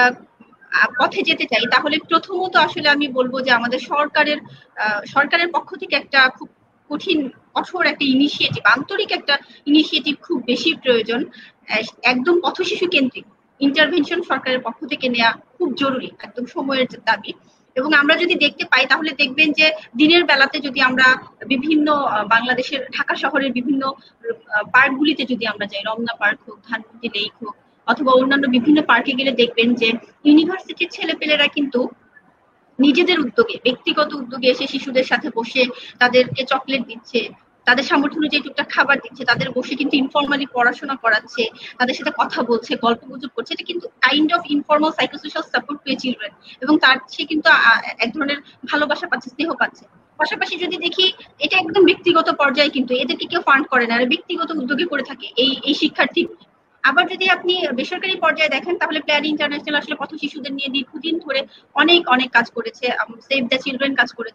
পথে যেতে চাই, তাহলে প্রথমত আসলে আমি বলবো যে আমাদের সরকারের সরকারের পক্ষ থেকে একটা খুব কঠিন কঠোর একটা ইনিশিয়েটিভ, আন্তরিক একটা ইনিশিয়েটিভ খুব বেশি প্রয়োজন। একদম পথ শিশু কেন্দ্রিক ইন্টারভেনশন সরকারের পক্ষ থেকে নেওয়া খুব জরুরি, একদম সময়ের দাবি। এবং আমরা যদি দেখতে পাই তাহলে দেখবেন যে দিনের বেলাতে যদি আমরা বিভিন্ন বাংলাদেশের ঢাকা শহরের বিভিন্ন পার্কগুলিতে যদি আমরা যাই, রমনা পার্ক হোক, ধানমন্ডি লেক হোক, অথবা অন্যান্য বিভিন্ন পার্কে গেলে দেখবেন যে ইউনিভার্সিটির ছেলেপেলেরা কিন্তু নিজেদের উদ্যোগে, ব্যক্তিগত উদ্যোগে এসে শিশুদের সাথে বসে তাদেরকে চকলেট দিচ্ছে, তাদের সামর্থ্য অনুযায়ী টুকটাক খাবার দিচ্ছে, তাদের বসে কিন্তু ইনফর্মালি পড়াশোনা করাচ্ছে, তাদের সাথে কথা বলছে, গল্প গুজব করছে। এটা কিন্তু kind of informal psychosocial support to children, এবং তার সে কিন্তু এক ধরনের ভালোবাসা পাচ্ছে, স্নেহ পাচ্ছে। পাশাপাশি যদি দেখি এটা একদম ব্যক্তিগত পর্যায়ে, কিন্তু এদেরকে কেউ ফান্ড করে না, আর ব্যক্তিগত উদ্যোগে করে থাকে এই এই শিক্ষার্থী। আবার যদি আপনি বেসরকারি পর্যায়ে দেখেন তাহলে প্ল্যান ইন্টারন্যাশনাল আসলে পথ শিশুদের নিয়ে দীর্ঘদিন ধরে অনেক অনেক কাজ করেছে, সেভ দ্য চিলড্রেন কাজ করেছে,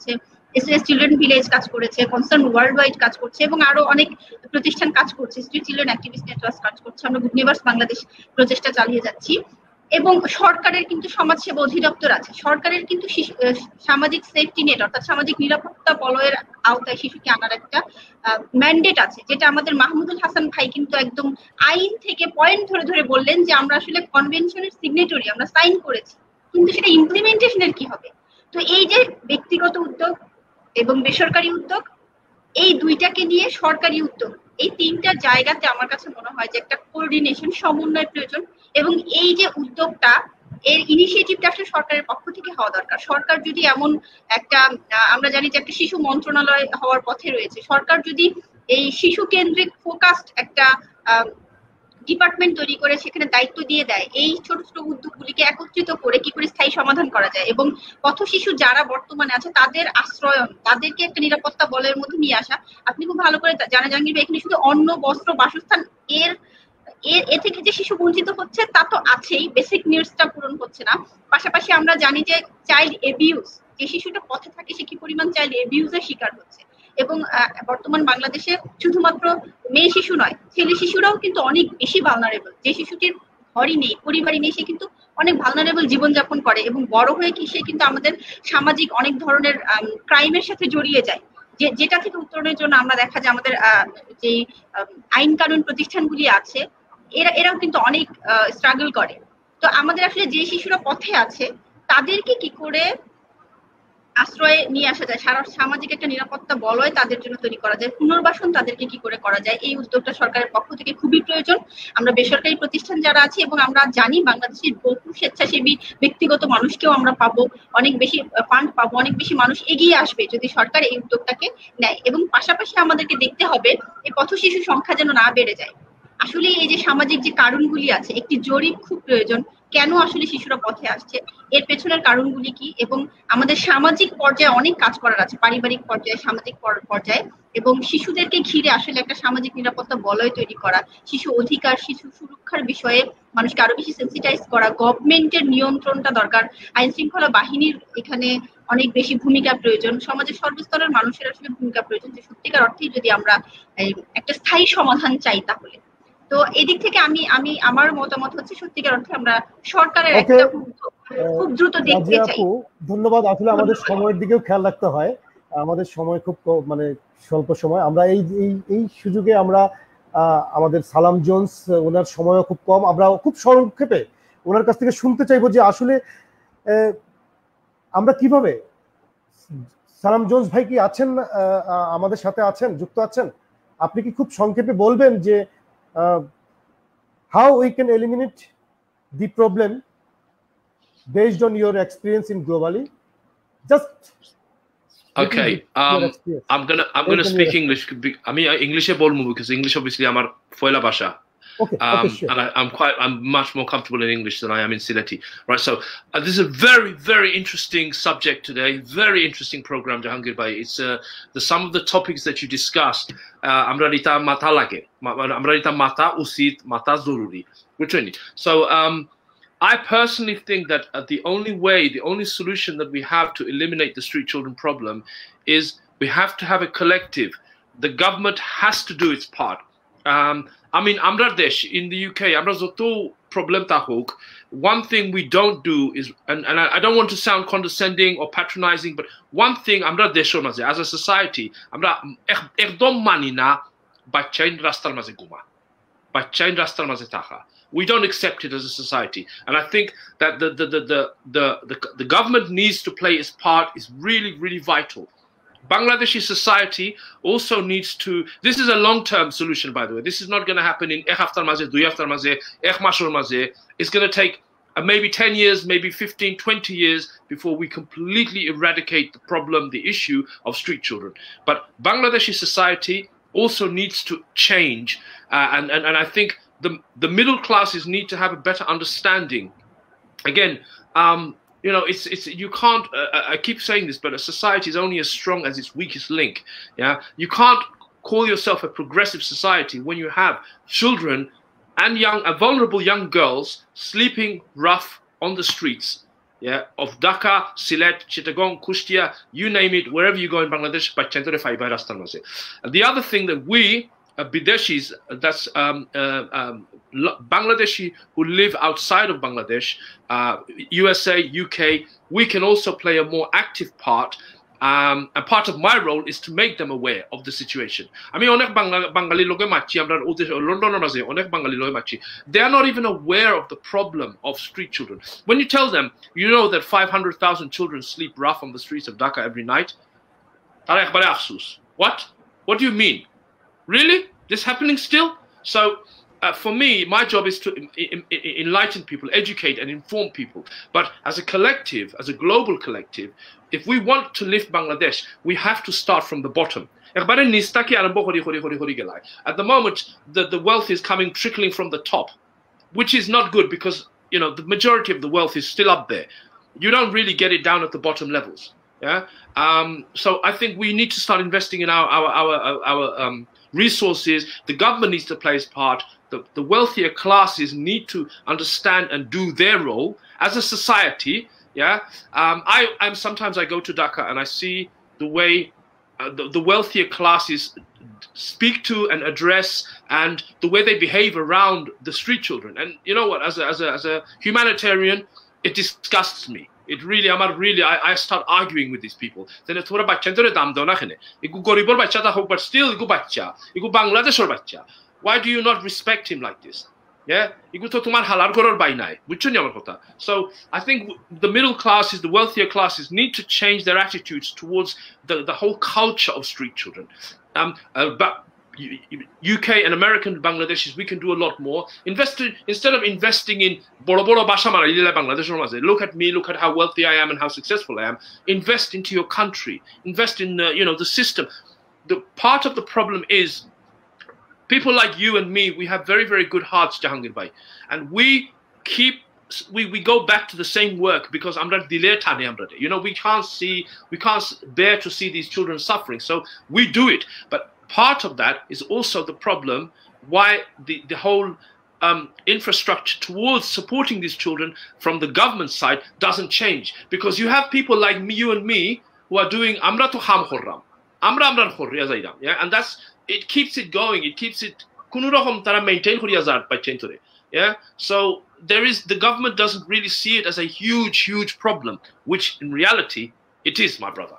এসএস চিলড্রেন ভিলেজ কাজ করেছে, কনসার্ন ওয়ার্ল্ড ওয়াইড কাজ করছে এবং আরো অনেক প্রতিষ্ঠান কাজ করছে, স্ট্রিট চিলড্রেন অ্যাক্টিভিস্ট নেটওয়ার্ক কাজ করছে, আমরা গুড নেইবারস বাংলাদেশ প্রচেষ্টা চালিয়ে যাচ্ছি। এবং সরকারের কিন্তু সমাজসেবা অধিদপ্তর আছে, সরকারের কিন্তু সামাজিক সেফটি নেট অর্থাৎ সামাজিক নিরাপত্তা বলয়ের আওতায় শিশুকে আনার একটা ম্যান্ডেট আছে, যেটা আমাদের মাহমুদুল হাসান ভাই কিন্তু একদম আইন থেকে পয়েন্ট ধরে ধরে বললেন যে আমরা আসলে কনভেনশনের সিগনেটরি, আমরা সাইন করেছি, কিন্তু সেটা ইমপ্লিমেন্টেশনের কি হবে। তো এই যে ব্যক্তিগত উদ্যোগ এবং বেসরকারি উদ্যোগ, এই দুইটাকে নিয়ে সরকারি উদ্যোগ, এই তিনটা জায়গাতে আমার কাছে মনে হয় যে একটা কোঅর্ডিনেশন, সমন্বয় প্রয়োজন। এবং এই যে উদ্যোগটা, এর ইনিশিয়েটিভটা আসলে সরকারের পক্ষ থেকে হওয়া দরকার। সরকার যদি এমন একটা, আমরা জানি যে একটা শিশু মন্ত্রণালয় হওয়ার পথে রয়েছে, সরকার যদি এই শিশু কেন্দ্রিক ফোকাসড একটা ডিপার্টমেন্ট তৈরি করে সেখানে দায়িত্ব দিয়ে দেয়, এই ছোট ছোট উদ্যোগগুলিকে একত্রিত করে কি করে স্থায়ী সমাধান করা যায় এবং পথ শিশু যারা বর্তমানে আছে তাদের আশ্রয়ন, তাদেরকে একটা নিরাপত্তা বলয়ের মধ্যে নিয়ে আসা। আপনি খুব ভালো করে জানা জাহাঙ্গীর ভাই, এখানে শুধু অন্ন, বস্ত্র, বাসস্থান এর এ থেকে যে শিশু বঞ্চিত হচ্ছে তা তো আছেই, বেসিক নিডসটা পূরণ হচ্ছে না। পাশাপাশি আমরা জানি যে চাইল্ড এবিউজ, যে শিশুটা পথে থাকে সে কি পরিমাণ চাইল্ড এবিউজের শিকার হচ্ছে। এবং বর্তমান বাংলাদেশে শুধুমাত্র মেয়ে শিশু নয়, ছেলে শিশুরাও কিন্তু অনেক বেশি ভালনারেবল। যে শিশুটির ঘরই নেই, পরিবারই নেই, সে কিন্তু অনেক ভালনারেবল জীবনযাপন করে এবং বড় হয়ে কি সে কিন্তু আমাদের সামাজিক অনেক ধরনের ক্রাইমের সাথে জড়িয়ে যায়, যে যেটা থেকে উত্তরণের জন্য আমরা দেখা যায় আমাদের যে আইন কানুন প্রতিষ্ঠানগুলি আছে এরা এরাও কিন্তু অনেক স্ট্রাগল করে। তো আমাদের আসলে যে শিশুরা পথে আছে তাদেরকে কি করে আশ্রয়ে নিয়ে আসা যায়, সারা সামাজিক একটা নিরাপত্তা বলয় তাদের জন্য তৈরি করা যায়, পুনর্বাসন তাদেরকে কি করে করা যায়, এই উদ্যোগটা সরকারের পক্ষ থেকে খুবই প্রয়োজন। আমরা বেসরকারি প্রতিষ্ঠান যারা আছি এবং আমরা জানি বাংলাদেশের বহু স্বেচ্ছাসেবী ব্যক্তিগত মানুষকেও আমরা পাবো, অনেক বেশি ফান্ড পাবো, অনেক বেশি মানুষ এগিয়ে আসবে যদি সরকার এই উদ্যোগটাকে নেয়। এবং পাশাপাশি আমাদেরকে দেখতে হবে এই পথ শিশু সংখ্যা যেন না বেড়ে যায়। আসলে এই যে সামাজিক যে কারণগুলি আছে, একটি জরিপ খুব প্রয়োজন, কেন আসলে শিশুরা পথে আসছে, এর পেছনের কারণগুলি কি, এবং আমাদের সামাজিক পর্যায়ে অনেক কাজ করার আছে, পারিবারিক পর্যায়ে, সামাজিক পর্যায়ে, এবং শিশুদেরকে ঘিরে আসলে একটা সামাজিক নিরাপত্তা বলয় তৈরি করা, শিশু অধিকার, শিশু সুরক্ষার বিষয়ে মানুষকে আরো বেশি সেন্সিটাইজ করা, গভর্নমেন্টের নিয়ন্ত্রণটা দরকার, আইন শৃঙ্খলা বাহিনীর এখানে অনেক বেশি ভূমিকা প্রয়োজন, সমাজের সর্বস্তরের মানুষের আসলে ভূমিকা প্রয়োজন, যে সত্যিকার অর্থেই যদি আমরা একটা স্থায়ী সমাধান চাই তাহলে। তো এদিক থেকে আমি আমি আমার মতামত হচ্ছে সত্যিকার অর্থে আমরা সরকারের একটা খুব দ্রুত দেখতে চাই।
ধন্যবাদ। আসলে আমাদের সময়ের দিকেও খেয়াল রাখতে হয়, আমাদের সময় খুব মানে স্বল্প সময়। আমরা এই এই সুযোগে আমরা আমাদের সালাম জোন্স, ওনার সময়ও খুব কম, আমরা খুব সংক্ষেপে ওনার কাছ থেকে শুনতে চাইবো যে আসলে আমরা কিভাবে, সালাম জোন্স ভাই কি আছেন আমাদের সাথে, আছেন, যুক্ত আছেন? আপনি কি খুব সংক্ষেপে বলবেন যে Uh, how we can eliminate the problem based on your experience in globally? Just
okay. Um, I'm gonna I'm gonna speak English. I mean, English e bolmo because English obviously amar foila basha.
Okay,
um,
okay, sure.
And I, I'm quite, I'm much more comfortable in English than I am in Sylheti. Right, so uh, this is a very, very interesting subject today. Very interesting program, Jahangir Bhai. It's uh, the some of the topics that you discussed. Amra rita mata lage, amra rita mata usit, mata zoruri. Which one? So um, I personally think that uh, the only way, the only solution that we have to eliminate the street children problem is we have to have a collective. The government has to do its part. Um, I mean, Amra Desh in the U K, Amra Zoto problem tahok. One thing we don't do is, and, and I, I don't want to sound condescending or patronizing, but one thing Amra Desh as a society, Amra ekdom manina by chain rastal maze guma, by chain rastal maze taha. We don't accept it as a society, and I think that the the the the the, the, the government needs to play its part. Is really really vital. Bangladeshi society also needs to, this is a long-term solution, by the way. This is not going to happen in ek haftar maze, dui haftar maze, ek mashor maze. It's going to take uh, maybe ten years, maybe fifteen, twenty years before we completely eradicate the problem, the issue of street children. But Bangladeshi society also needs to change. Uh, and, and, and I think the, the middle classes need to have a better understanding. Again, um, you know, it's it's you can't. Uh, I keep saying this, but a society is only as strong as its weakest link. Yeah, you can't call yourself a progressive society when you have children and young, uh, vulnerable young girls sleeping rough on the streets, yeah, of Dhaka, Sylhet, Chittagong, Kushtia, you name it, wherever you go in Bangladesh, the other thing that we, uh, Bideshis, that's um, uh, um, Bangladeshi who live outside of Bangladesh, uh, U S A, U K, we can also play a more active part. Um, and part of my role is to make them aware of the situation. I mean, onek Bangali loge machi, amra London maze onek Bangali loge machi. They are not even aware of the problem of street children. When you tell them, you know that five hundred thousand children sleep rough on the streets of Dhaka every night. What? What do you mean? Really? This happening still? So. Uh, for me, my job is to enlighten people, educate and inform people. But as a collective, as a global collective, if we want to lift Bangladesh, we have to start from the bottom. At the moment, the, the wealth is coming, trickling from the top, which is not good because, you know, the majority of the wealth is still up there. You don't really get it down at the bottom levels. Yeah. Um, so I think we need to start investing in our, our, our, our, our um, resources. The government needs to play its part. The, the wealthier classes need to understand and do their role as a society. Yeah, um, I, I'm sometimes I go to Dhaka and I see the way uh, the, the wealthier classes speak to and address, and the way they behave around the street children. And you know what? As a as a as a humanitarian, it disgusts me. It really, I'm not really. I, I start arguing with these people. Then it's what about children? Dam do na khane. Iku goribor bacha ta hok, but still iku bacha. Iku Bangladeshor bacha. Why do you not respect him like this? Yeah, so I think the middle classes, the wealthier classes, need to change their attitudes towards the, the whole culture of street children. Um, uh, but U K and American Bangladeshis, we can do a lot more. Invest instead of investing in boro boro basha maralila Bangladesh. Look at me, look at how wealthy I am and how successful I am. Invest into your country. Invest in uh, you know, the system. The part of the problem is, people like you and me, we have very, very good hearts, Jahangir Bhai. And we keep, we, we go back to the same work because amra dile thane amra. You know, we can't see, we can't bear to see these children suffering. So we do it. But part of that is also the problem why the, the whole um, infrastructure towards supporting these children from the government side doesn't change. Because you have people like me, you and me, who are doing amra to ham khorram. Amra amra khorriya zaidam. Yeah, and that's, it keeps it going. It keeps it maintain. Yeah. So there is, the government doesn't really see it as a huge, huge problem, which in reality it is, my brother.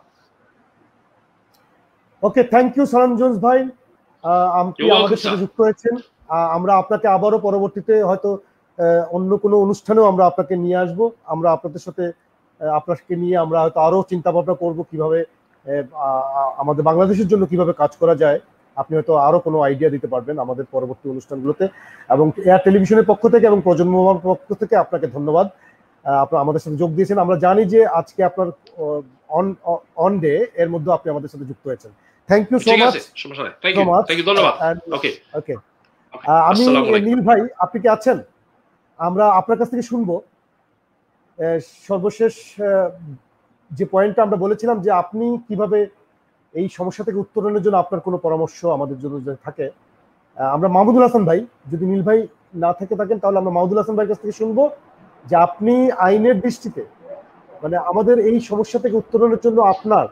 Okay, thank you, Salam Jones bhai. আপনি আমাদের সাথে যুক্ত হয়েছেন। আমরা আপনাকে আবারও পরবর্তীতে হয়তো অন্য কোনো অনুষ্ঠানেও আমরা আপনাকে নিয়ে আসব। আমরা আপনাদের সাথে আপনাকে নিয়ে আমরা হয়তো আরো চিন্তা ভাবনা করব কিভাবে আমাদের বাংলাদেশের জন্য কিভাবে কাজ করা যায়। আপনি হয়তো আরো কোনো আইডিয়া দিতে পারবেন আমাদের পরবর্তী অনুষ্ঠানগুলোতে। এবং এয়ার টেলিভিশনের পক্ষ থেকে এবং প্রজন্মের পক্ষ থেকে আপনাকে ধন্যবাদ, আপনারা আমাদের সাথে যোগ দিয়েছেন। আমরা জানি যে আজকে আপনার অন অন ডে এর মধ্যে আপনি আমাদের সাথে যুক্ত হয়েছেন। Thank you so much.
Thank you thank you ধন্যবাদ। ওকে
ওকে, আমি নীল ভাই, আপনি কি আছেন? আমরা আপনার কাছ থেকে শুনবো সর্বশেষ যে পয়েন্টটা আমরা বলেছিলাম যে আপনি কিভাবে এই সমস্যা থেকে উত্তরণের জন্য আপনার কোনো পরামর্শ আমাদের জন্য যদি থাকে। আমরা মাহমুদুল হাসান ভাই, যদি নীল ভাই না থেকে থাকেন তাহলে আমরা মাহমুদুল হাসান ভাইয়ের কাছ থেকে শুনবো যে আপনি আইনের দৃষ্টিতে মানে আমাদের এই সমস্যা থেকে উত্তরণের জন্য আপনার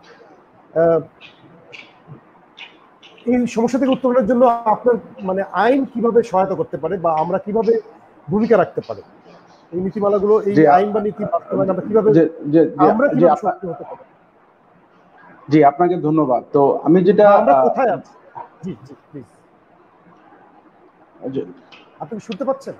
এই সমস্যা থেকে উত্তরণের জন্য আপনার মানে আইন কিভাবে সহায়তা করতে পারে বা আমরা কিভাবে ভূমিকা রাখতে পারি, এই নীতিমালাগুলো, এই আইন বা নীতি বাস্তবায়ন আমরা কিভাবে আমরা কিভাবে সক্রিয় হতে পারি।
জি, আপনাকে ধন্যবাদ। তো আমি যেটা
আমরা কোথায় আছি, জি জি প্লিজ, আপনি শুনতে পাচ্ছেন?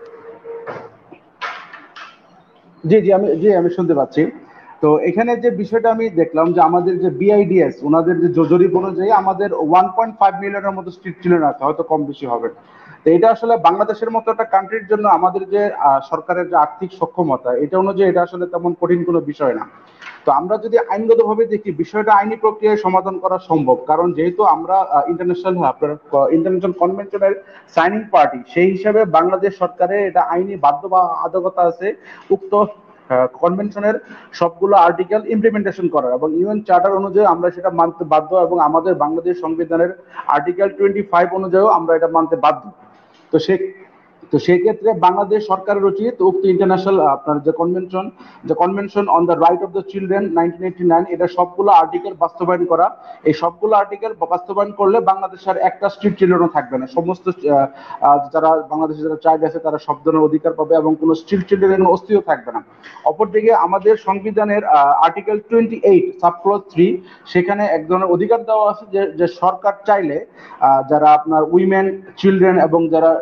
জি জি আমি জি আমি শুনতে পাচ্ছি। তো এখানে যে বিষয়টা আমি দেখলাম যে আমাদের যে বিআইডিএস ওনাদের যে জরিপ অনুযায়ী আমাদের ওয়ান পয়েন্ট ফাইভ মিলিয়নের মতো স্ট্রিট চিলড্রেন আছে, হয়তো কম বেশি হবে। তো এটা আসলে বাংলাদেশের মতো একটা কান্ট্রির জন্য আমাদের যে সরকারের যে আর্থিক সক্ষমতা এটা অনুযায়ী এটা আসলে তেমন কঠিন কোনো বিষয় না। তো আমরা যদি আইনগতভাবে দেখি বিষয়টা আইনি প্রক্রিয়ায় সমাধান করা সম্ভব, কারণ যেহেতু আমরা ইন্টারন্যাশনাল আপনার ইন্টারন্যাশনাল কনভেনশনের সাইনিং পার্টি, সেই হিসাবে বাংলাদেশ সরকারের এটা আইনি বাধ্যবাধকতা আছে উক্ত কনভেনশনের সবগুলো আর্টিকেল ইমপ্লিমেন্টেশন করার, এবং ইউএন চার্টার অনুযায়ী আমরা সেটা মানতে বাধ্য, এবং আমাদের বাংলাদেশ সংবিধানের আর্টিকেল টোয়েন্টি ফাইভ অনুযায়ীও আমরা এটা মানতে বাধ্য। তো সে তো সেই ক্ষেত্রে বাংলাদেশ সরকারের উচিত উক্ত ইন্টারন্যাশনাল আপনার যে কনভেনশন যে convention on the right of the children nineteen eighty nine এটা সবগুলো আর্টিকেল বাস্তবায়ন করা। এই সবগুলো আর্টিকেল বাস্তবায়ন করলে বাংলাদেশের একটা স্ট্রিট চিলড্রেনও থাকবে না, সমস্ত যারা বাংলাদেশে যারা চাইল্ড আছে তারা সব ধরনের অধিকার পাবে এবং কোনো স্ট্রিট চিলড্রেনের অস্তিত্ব থাকবে না। অপরদিকে আমাদের সংবিধানের article twenty eight subclause three সেখানে এক ধরনের অধিকার দেওয়া আছে যে যে সরকার চাইলে যারা আপনার উইমেন, চিলড্রেন এবং যারা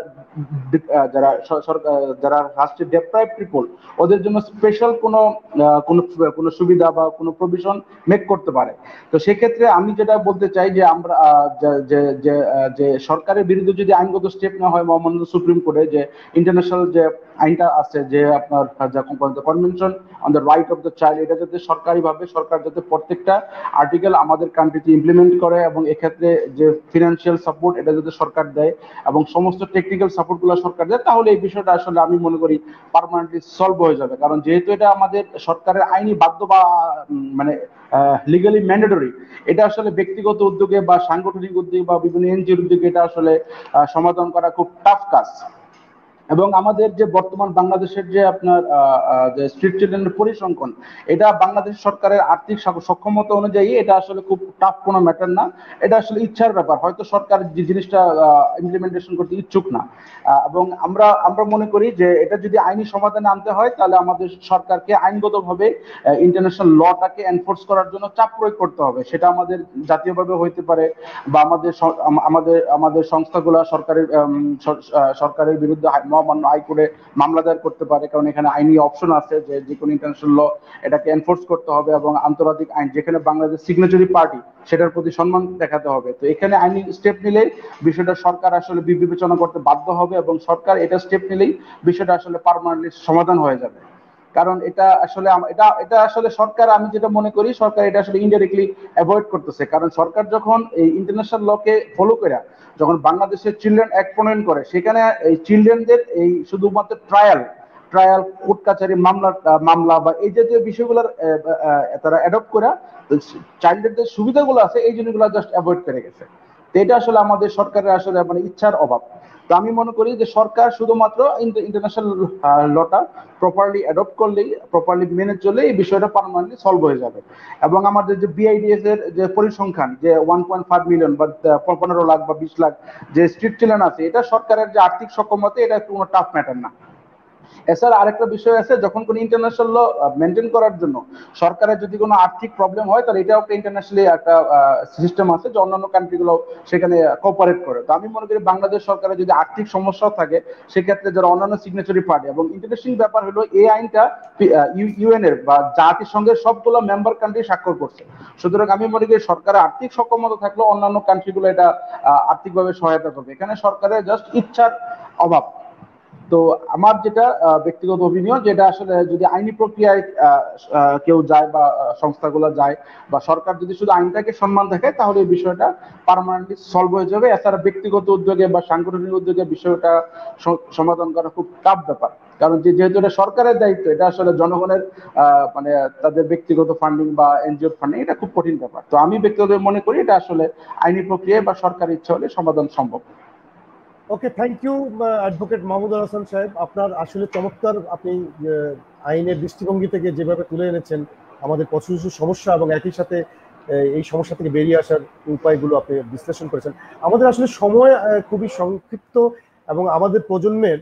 যারা যারা রাষ্ট্রের ডেপ্রাইভ পিপল ওদের জন্য স্পেশাল কোনো কোনো সুবিধা বা কোনো প্রভিশন মেক করতে পারে। তো সেক্ষেত্রে আমি যেটা বলতে চাই যে আমরা যে যে সরকারের বিরুদ্ধে যদি আইনগত স্টেপ নেওয়া হয় মহামান্য সুপ্রিম কোর্টে, যে ইন্টারন্যাশনাল যে আইনটা আছে যে আপনার convention on the right of the child, এটা যাতে সরকারিভাবে সরকার যাতে প্রত্যেকটা আর্টিকেল আমাদের কান্ট্রিতে ইমপ্লিমেন্ট করে এবং এক্ষেত্রে যে ফিনান্সিয়াল সাপোর্ট এটা যাতে সরকার দেয় এবং সমস্ত টেকনিক্যাল সাপোর্টগুলো সরকার দেয়, তাহলে এই বিষয়টা আসলে আমি মনে করি পার্মানেন্টলি সলভ হয়ে যাবে। কারণ যেহেতু এটা আমাদের সরকারের আইনি বাধ্য বা মানে লিগালি ম্যান্ডেটরি, এটা আসলে ব্যক্তিগত উদ্যোগে বা সাংগঠনিক উদ্যোগে বা বিভিন্ন এনজিওর উদ্যোগে এটা আসলে সমাধান করা খুব টাফ কাজ। এবং আমাদের যে বর্তমান বাংলাদেশের যে আপনার যে স্ট্রিট চিলড্রেনের পরিসংখ্যান, এটা বাংলাদেশ সরকারের আর্থিক সক্ষমতা অনুযায়ী এটা আসলে খুব টাফ কোনো ম্যাটার না, এটা আসলে ইচ্ছার ব্যাপার। হয়তো সরকার যে জিনিসটা ইমপ্লিমেন্টেশন করতে ইচ্ছুক না, এবং আমরা আমরা মনে করি যে এটা যদি আইনি সমাধানে আনতে হয় তাহলে আমাদের সরকারকে আইনগতভাবে ইন্টারন্যাশনাল লটাকে এনফোর্স করার জন্য চাপ প্রয়োগ করতে হবে। সেটা আমাদের জাতীয়ভাবে হইতে পারে বা আমাদের আমাদের আমাদের সংস্থাগুলো সরকারের সরকারের বিরুদ্ধে মহামান্য হাইকোর্টে মামলা দায়ের করতে পারে, কারণ এখানে আইনি অপশন আছে যে যে কোনো ইন্টারন্যাশনাল ল এটাকে এনফোর্স করতে হবে এবং আন্তর্জাতিক আইন যেখানে বাংলাদেশ সিগনেচারি পার্টি সেটার প্রতি সম্মান দেখাতে হবে। তো এখানে আইনি স্টেপ নিলে বিষয়টা সরকার আসলে বিবেচনা করতে বাধ্য হবে এবং সরকার এটা স্টেপ নিলেই বিষয়টা আসলে পার্মানেন্টলি সমাধান হয়ে যাবে। কারণ এটা আসলে এটা এটা আসলে সরকার, আমি যেটা মনে করি সরকার এটা আসলে ইনডাইরেক্টলি অ্যাভয়েড করতেছে। কারণ সরকার যখন এই ইন্টারন্যাশনাল লকে ফলো করে যখন বাংলাদেশের চিলড্রেন অ্যাক্ট প্রণয়ন করে, সেখানে এই চিলড্রেনদের এই শুধুমাত্র ট্রায়াল ট্রায়াল কোর্ট কাছারি মামলা মামলা বা এই জাতীয় বিষয়গুলোর তারা অ্যাডপ্ট করে চাইল্ডদের সুবিধাগুলো আছে এই জিনিসগুলো জাস্ট অ্যাভয়েড করে গেছে। তো এটা আসলে আমাদের সরকারের আসলে মানে ইচ্ছার অভাব। তো আমি মনে করি যে সরকার শুধুমাত্র ইন্টারন্যাশনাল লটা প্রপারলি অ্যাডপ্ট করলেই, প্রপারলি মেনে চলে এই বিষয়টা পার্মানেন্টলি সলভ হয়ে যাবে। এবং আমাদের যে বিআইডিএস এর যে পরিসংখ্যান যে ওয়ান পয়েন্ট ফাইভ মিলিয়ন বা পনেরো লাখ বা বিশ লাখ যে স্ট্রিট চিলড্রেন আছে, এটা সরকারের যে আর্থিক সক্ষমতা এটা কোনো টাফ ম্যাটার না। এছাড়া আরেকটা বিষয় আছে, যখন কোনো ইন্টারন্যাশনাল ল মেনটেন করার জন্য সরকারের যদি কোনো আর্থিক প্রবলেম হয় তাহলে এটাও একটা ইন্টারন্যাশনালি একটা সিস্টেম আছে যে অন্যান্য কান্ট্রিগুলো সেখানে কোঅপারেট করে। তো আমি মনে করি বাংলাদেশ সরকারের যদি আর্থিক সমস্যাও থাকে সেক্ষেত্রে যারা অন্যান্য সিগনেচারি পার্টি, এবং ইন্টারেস্টিং ব্যাপার হলো এই আইনটা ইউএন এর বা জাতিসংঘের সবগুলো মেম্বার কান্ট্রি স্বাক্ষর করছে। সুতরাং আমি মনে করি সরকারের আর্থিক সক্ষমতা থাকলেও অন্যান্য কান্ট্রিগুলো এটা আর্থিকভাবে সহায়তা করবে। এখানে সরকারের জাস্ট ইচ্ছার অভাব। তো আমার যেটা ব্যক্তিগত অভিনিয়ন, যেটা আসলে যদি আইনি প্রক্রিয়ায় কেউ যায় বা সংস্থাগুলো যায় বা সরকার যদি শুধু আইনটাকে সম্মান দেখায় তাহলে এই বিষয়টা পার্মানেন্টলি সলভ হয়ে যাবে। এছাড়া ব্যক্তিগত উদ্যোগে বা সাংগঠনিক উদ্যোগে বিষয়টা সমাধান করা খুব টাফ ব্যাপার, কারণ যেহেতু এটা সরকারের দায়িত্ব, এটা আসলে জনগণের মানে তাদের ব্যক্তিগত ফান্ডিং বা এনজিও ফান্ডিং, এটা খুব কঠিন ব্যাপার। তো আমি ব্যক্তিগত মনে করি এটা আসলে আইনি প্রক্রিয়ায় বা সরকারের ইচ্ছা হলে সমাধান সম্ভব।
Okay, thank you advocate Mahmudul Hasan saheb. আপনার আসলে চমৎকার, আপনি আইনের দৃষ্টিভঙ্গি থেকে যেভাবে তুলে এনেছেন আমাদের পথ শিশুর সমস্যা এবং একই সাথে এই সমস্যা থেকে বেরিয়ে আসার উপায়গুলো আপনি বিশ্লেষণ করেছেন। আমাদের আসলে সময় খুবই সংক্ষিপ্ত এবং আমাদের প্রজন্মের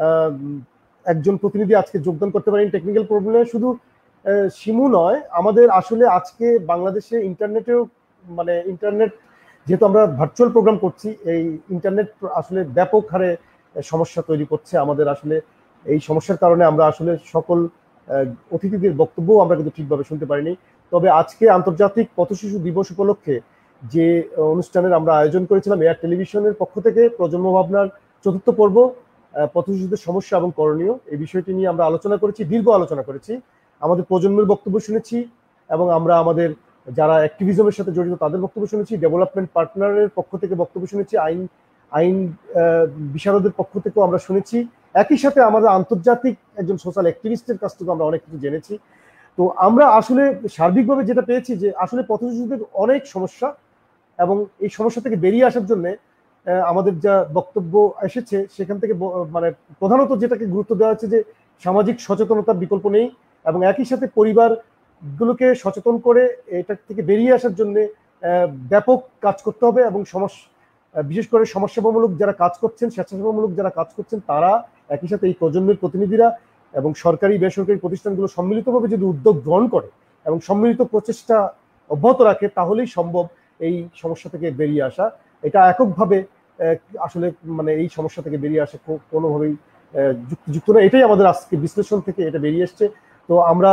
একজন প্রতিনিধি আজকে যোগদান করতে পারেন টেকনিক্যাল প্রবলেমে। শুধু শিমু নয়, আমাদের আসলে আজকে বাংলাদেশে ইন্টারনেটেও মানে ইন্টারনেট যেহেতু আমরা ভার্চুয়াল প্রোগ্রাম করছি, এই ইন্টারনেট আসলে ব্যাপক হারে সমস্যা তৈরি করছে আমাদের। আসলে এই সমস্যার কারণে আমরা আসলে সকল অতিথিদের বক্তব্য আমরা কিন্তু ঠিকভাবে শুনতে পারিনি। তবে আজকে আন্তর্জাতিক পথ শিশু দিবস উপলক্ষে যে অনুষ্ঠানের আমরা আয়োজন করেছিলাম এয়ার টেলিভিশনের পক্ষ থেকে, প্রজন্ম ভাবনার চতুর্থ পর্ব পথ শিশুদের সমস্যা এবং করণীয়, এই বিষয়টি নিয়ে আমরা আলোচনা করেছি, দীর্ঘ আলোচনা করেছি। আমাদের প্রজন্মের বক্তব্য শুনেছি এবং আমরা আমাদের যারা অ্যাক্টিভিজমের সাথে জড়িত তাদের বক্তব্য শুনেছি, ডেভেলপমেন্ট পার্টনারের পক্ষ থেকে বক্তব্য শুনেছি, আইন আইন বিশারদের পক্ষ থেকেও আমরা শুনেছি। একই সাথে আমাদের আন্তর্জাতিক একজন সোশ্যাল অ্যাক্টিভিস্টের কাছ থেকেও আমরা অনেক কিছু জেনেছি। তো আমরা আসলে সার্বিকভাবে যেটা পেয়েছি যে আসলে পথ শিশুদের অনেক সমস্যা এবং এই সমস্যা থেকে বেরিয়ে আসার জন্য আমাদের যা বক্তব্য এসেছে সেখান থেকে মানে প্রধানত যেটাকে গুরুত্ব দেওয়া হচ্ছে যে সামাজিক সচেতনতার বিকল্প নেই, এবং একই সাথে পরিবারগুলোকে সচেতন করে এটা থেকে বেরিয়ে আসার জন্য ব্যাপক কাজ করতে হবে, এবং সমস্যা বিশেষ করে সমাজসেবামূলক যারা কাজ করছেন, স্বেচ্ছাসেবামূলক যারা কাজ করছেন, তারা একই সাথে এই প্রজন্মের প্রতিনিধিরা এবং সরকারি বেসরকারি প্রতিষ্ঠানগুলো সম্মিলিতভাবে যদি উদ্যোগ গ্রহণ করে এবং সম্মিলিত প্রচেষ্টা অব্যাহত রাখে, তাহলেই সম্ভব এই সমস্যা থেকে বেরিয়ে আসা। এটা এককভাবে আসলে মানে এই সমস্যা থেকে বেরিয়ে আসা কোনোভাবেই যুক্তিযুক্ত না। এটাই আমাদের আজকে বিশ্লেষণ থেকে এটা বেরিয়ে এসছে। তো আমরা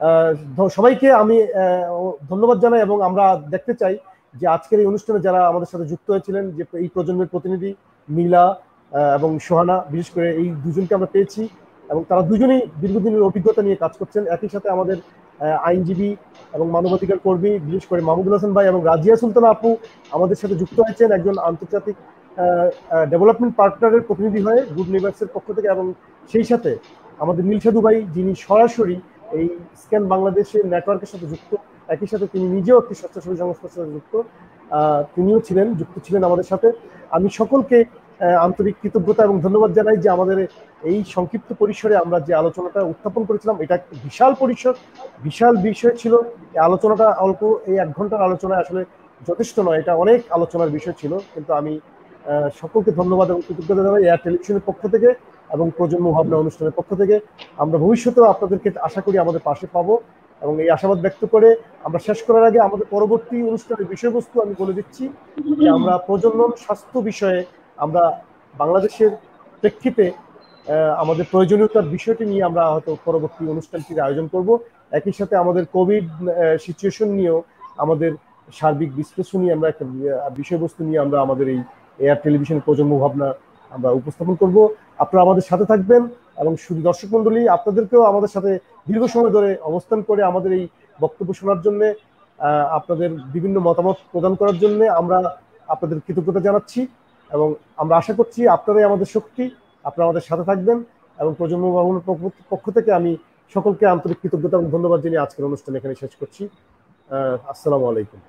সবাইকে আমি ধন্যবাদ জানাই, এবং আমরা দেখতে চাই যে আজকের এই অনুষ্ঠানে যারা আমাদের সাথে যুক্ত হয়েছিলেন, যে এই প্রজন্মের প্রতিনিধি মিলা এবং সোহানা, বিশেষ করে এই দুজনকে আমরা পেয়েছি, এবং তারা দুজনেই দীর্ঘদিনের অভিজ্ঞতা নিয়ে কাজ করছেন। একই সাথে আমাদের আইনজীবী এবং মানবাধিকার কর্মী বিশেষ করে মাহমুদুল হাসান ভাই এবং রাজিয়া সুলতানা আপু আমাদের সাথে যুক্ত হয়েছেন, একজন আন্তর্জাতিক ডেভেলপমেন্ট পার্টনারের প্রতিনিধি হয়ে গুড নেইবার্সের পক্ষ থেকে, এবং সেই সাথে আমাদের নীলসাধু ভাই যিনি সরাসরি এই স্ক্যান বাংলাদেশের নেটওয়ার্কের সাথে যুক্ত, একই সাথে তিনি নিজেও একটি স্বেচ্ছাসেবী সংস্থার সাথে যুক্ত, তিনিও ছিলেন যুক্ত ছিলেন আমাদের সাথে। আমি সকলকে আন্তরিক কৃতজ্ঞতা এবং ধন্যবাদ জানাই যে আমাদের এই সংক্ষিপ্ত পরিসরে আমরা যে আলোচনাটা উত্থাপন করেছিলাম, এটা বিশাল পরিসর, বিশাল বিষয় ছিল। এই আলোচনাটা অল্প এই এক ঘন্টার আলোচনায় আসলে যথেষ্ট নয়, এটা অনেক আলোচনার বিষয় ছিল। কিন্তু আমি সকলকে ধন্যবাদ এবং কৃতজ্ঞতা জানাই এয়ার টেলিভিশনের পক্ষ থেকে এবং প্রজন্ম ভাবনা অনুষ্ঠানের পক্ষ থেকে। আমরা ভবিষ্যতেও আপনাদেরকে আশা করি আমাদের পাশে পাবো, এবং এই আশাবাদ ব্যক্ত করে আমরা শেষ করার আগে আমাদের পরবর্তী অনুষ্ঠানের বিষয়বস্তু আমি বলে দিচ্ছি যে আমরা প্রজনন স্বাস্থ্য বিষয়ে আমরা বাংলাদেশের প্রেক্ষিতে আমাদের প্রয়োজনীয়তার বিষয়টি নিয়ে আমরা হয়তো পরবর্তী অনুষ্ঠানটির আয়োজন করব। একই সাথে আমাদের কোভিড সিচুয়েশন নিয়েও আমাদের সার্বিক বিশ্লেষণ নিয়ে আমরা একটা বিষয়বস্তু নিয়ে আমরা আমাদের এই এয়ার টেলিভিশন প্রজন্ম ভাবনা আমরা উপস্থাপন করব। আপনারা আমাদের সাথে থাকবেন, এবং শুধু দর্শক মন্ডলী আপনাদেরকেও আমাদের সাথে দীর্ঘ সময় ধরে অবস্থান করে আমাদের এই বক্তব্য শোনার জন্য, আপনাদের বিভিন্ন মতামত প্রদান করার জন্য আমরা আপনাদের কৃতজ্ঞতা জানাচ্ছি, এবং আমরা আশা করছি আপনারাই আমাদের শক্তি, আপনারা আমাদের সাথে থাকবেন। এবং প্রজন্ম ভবনের পক্ষ থেকে আমি সকলকে আন্তরিক কৃতজ্ঞতা এবং ধন্যবাদ জানিয়ে আজকের অনুষ্ঠান এখানে শেষ করছি। আসসালামু আলাইকুম।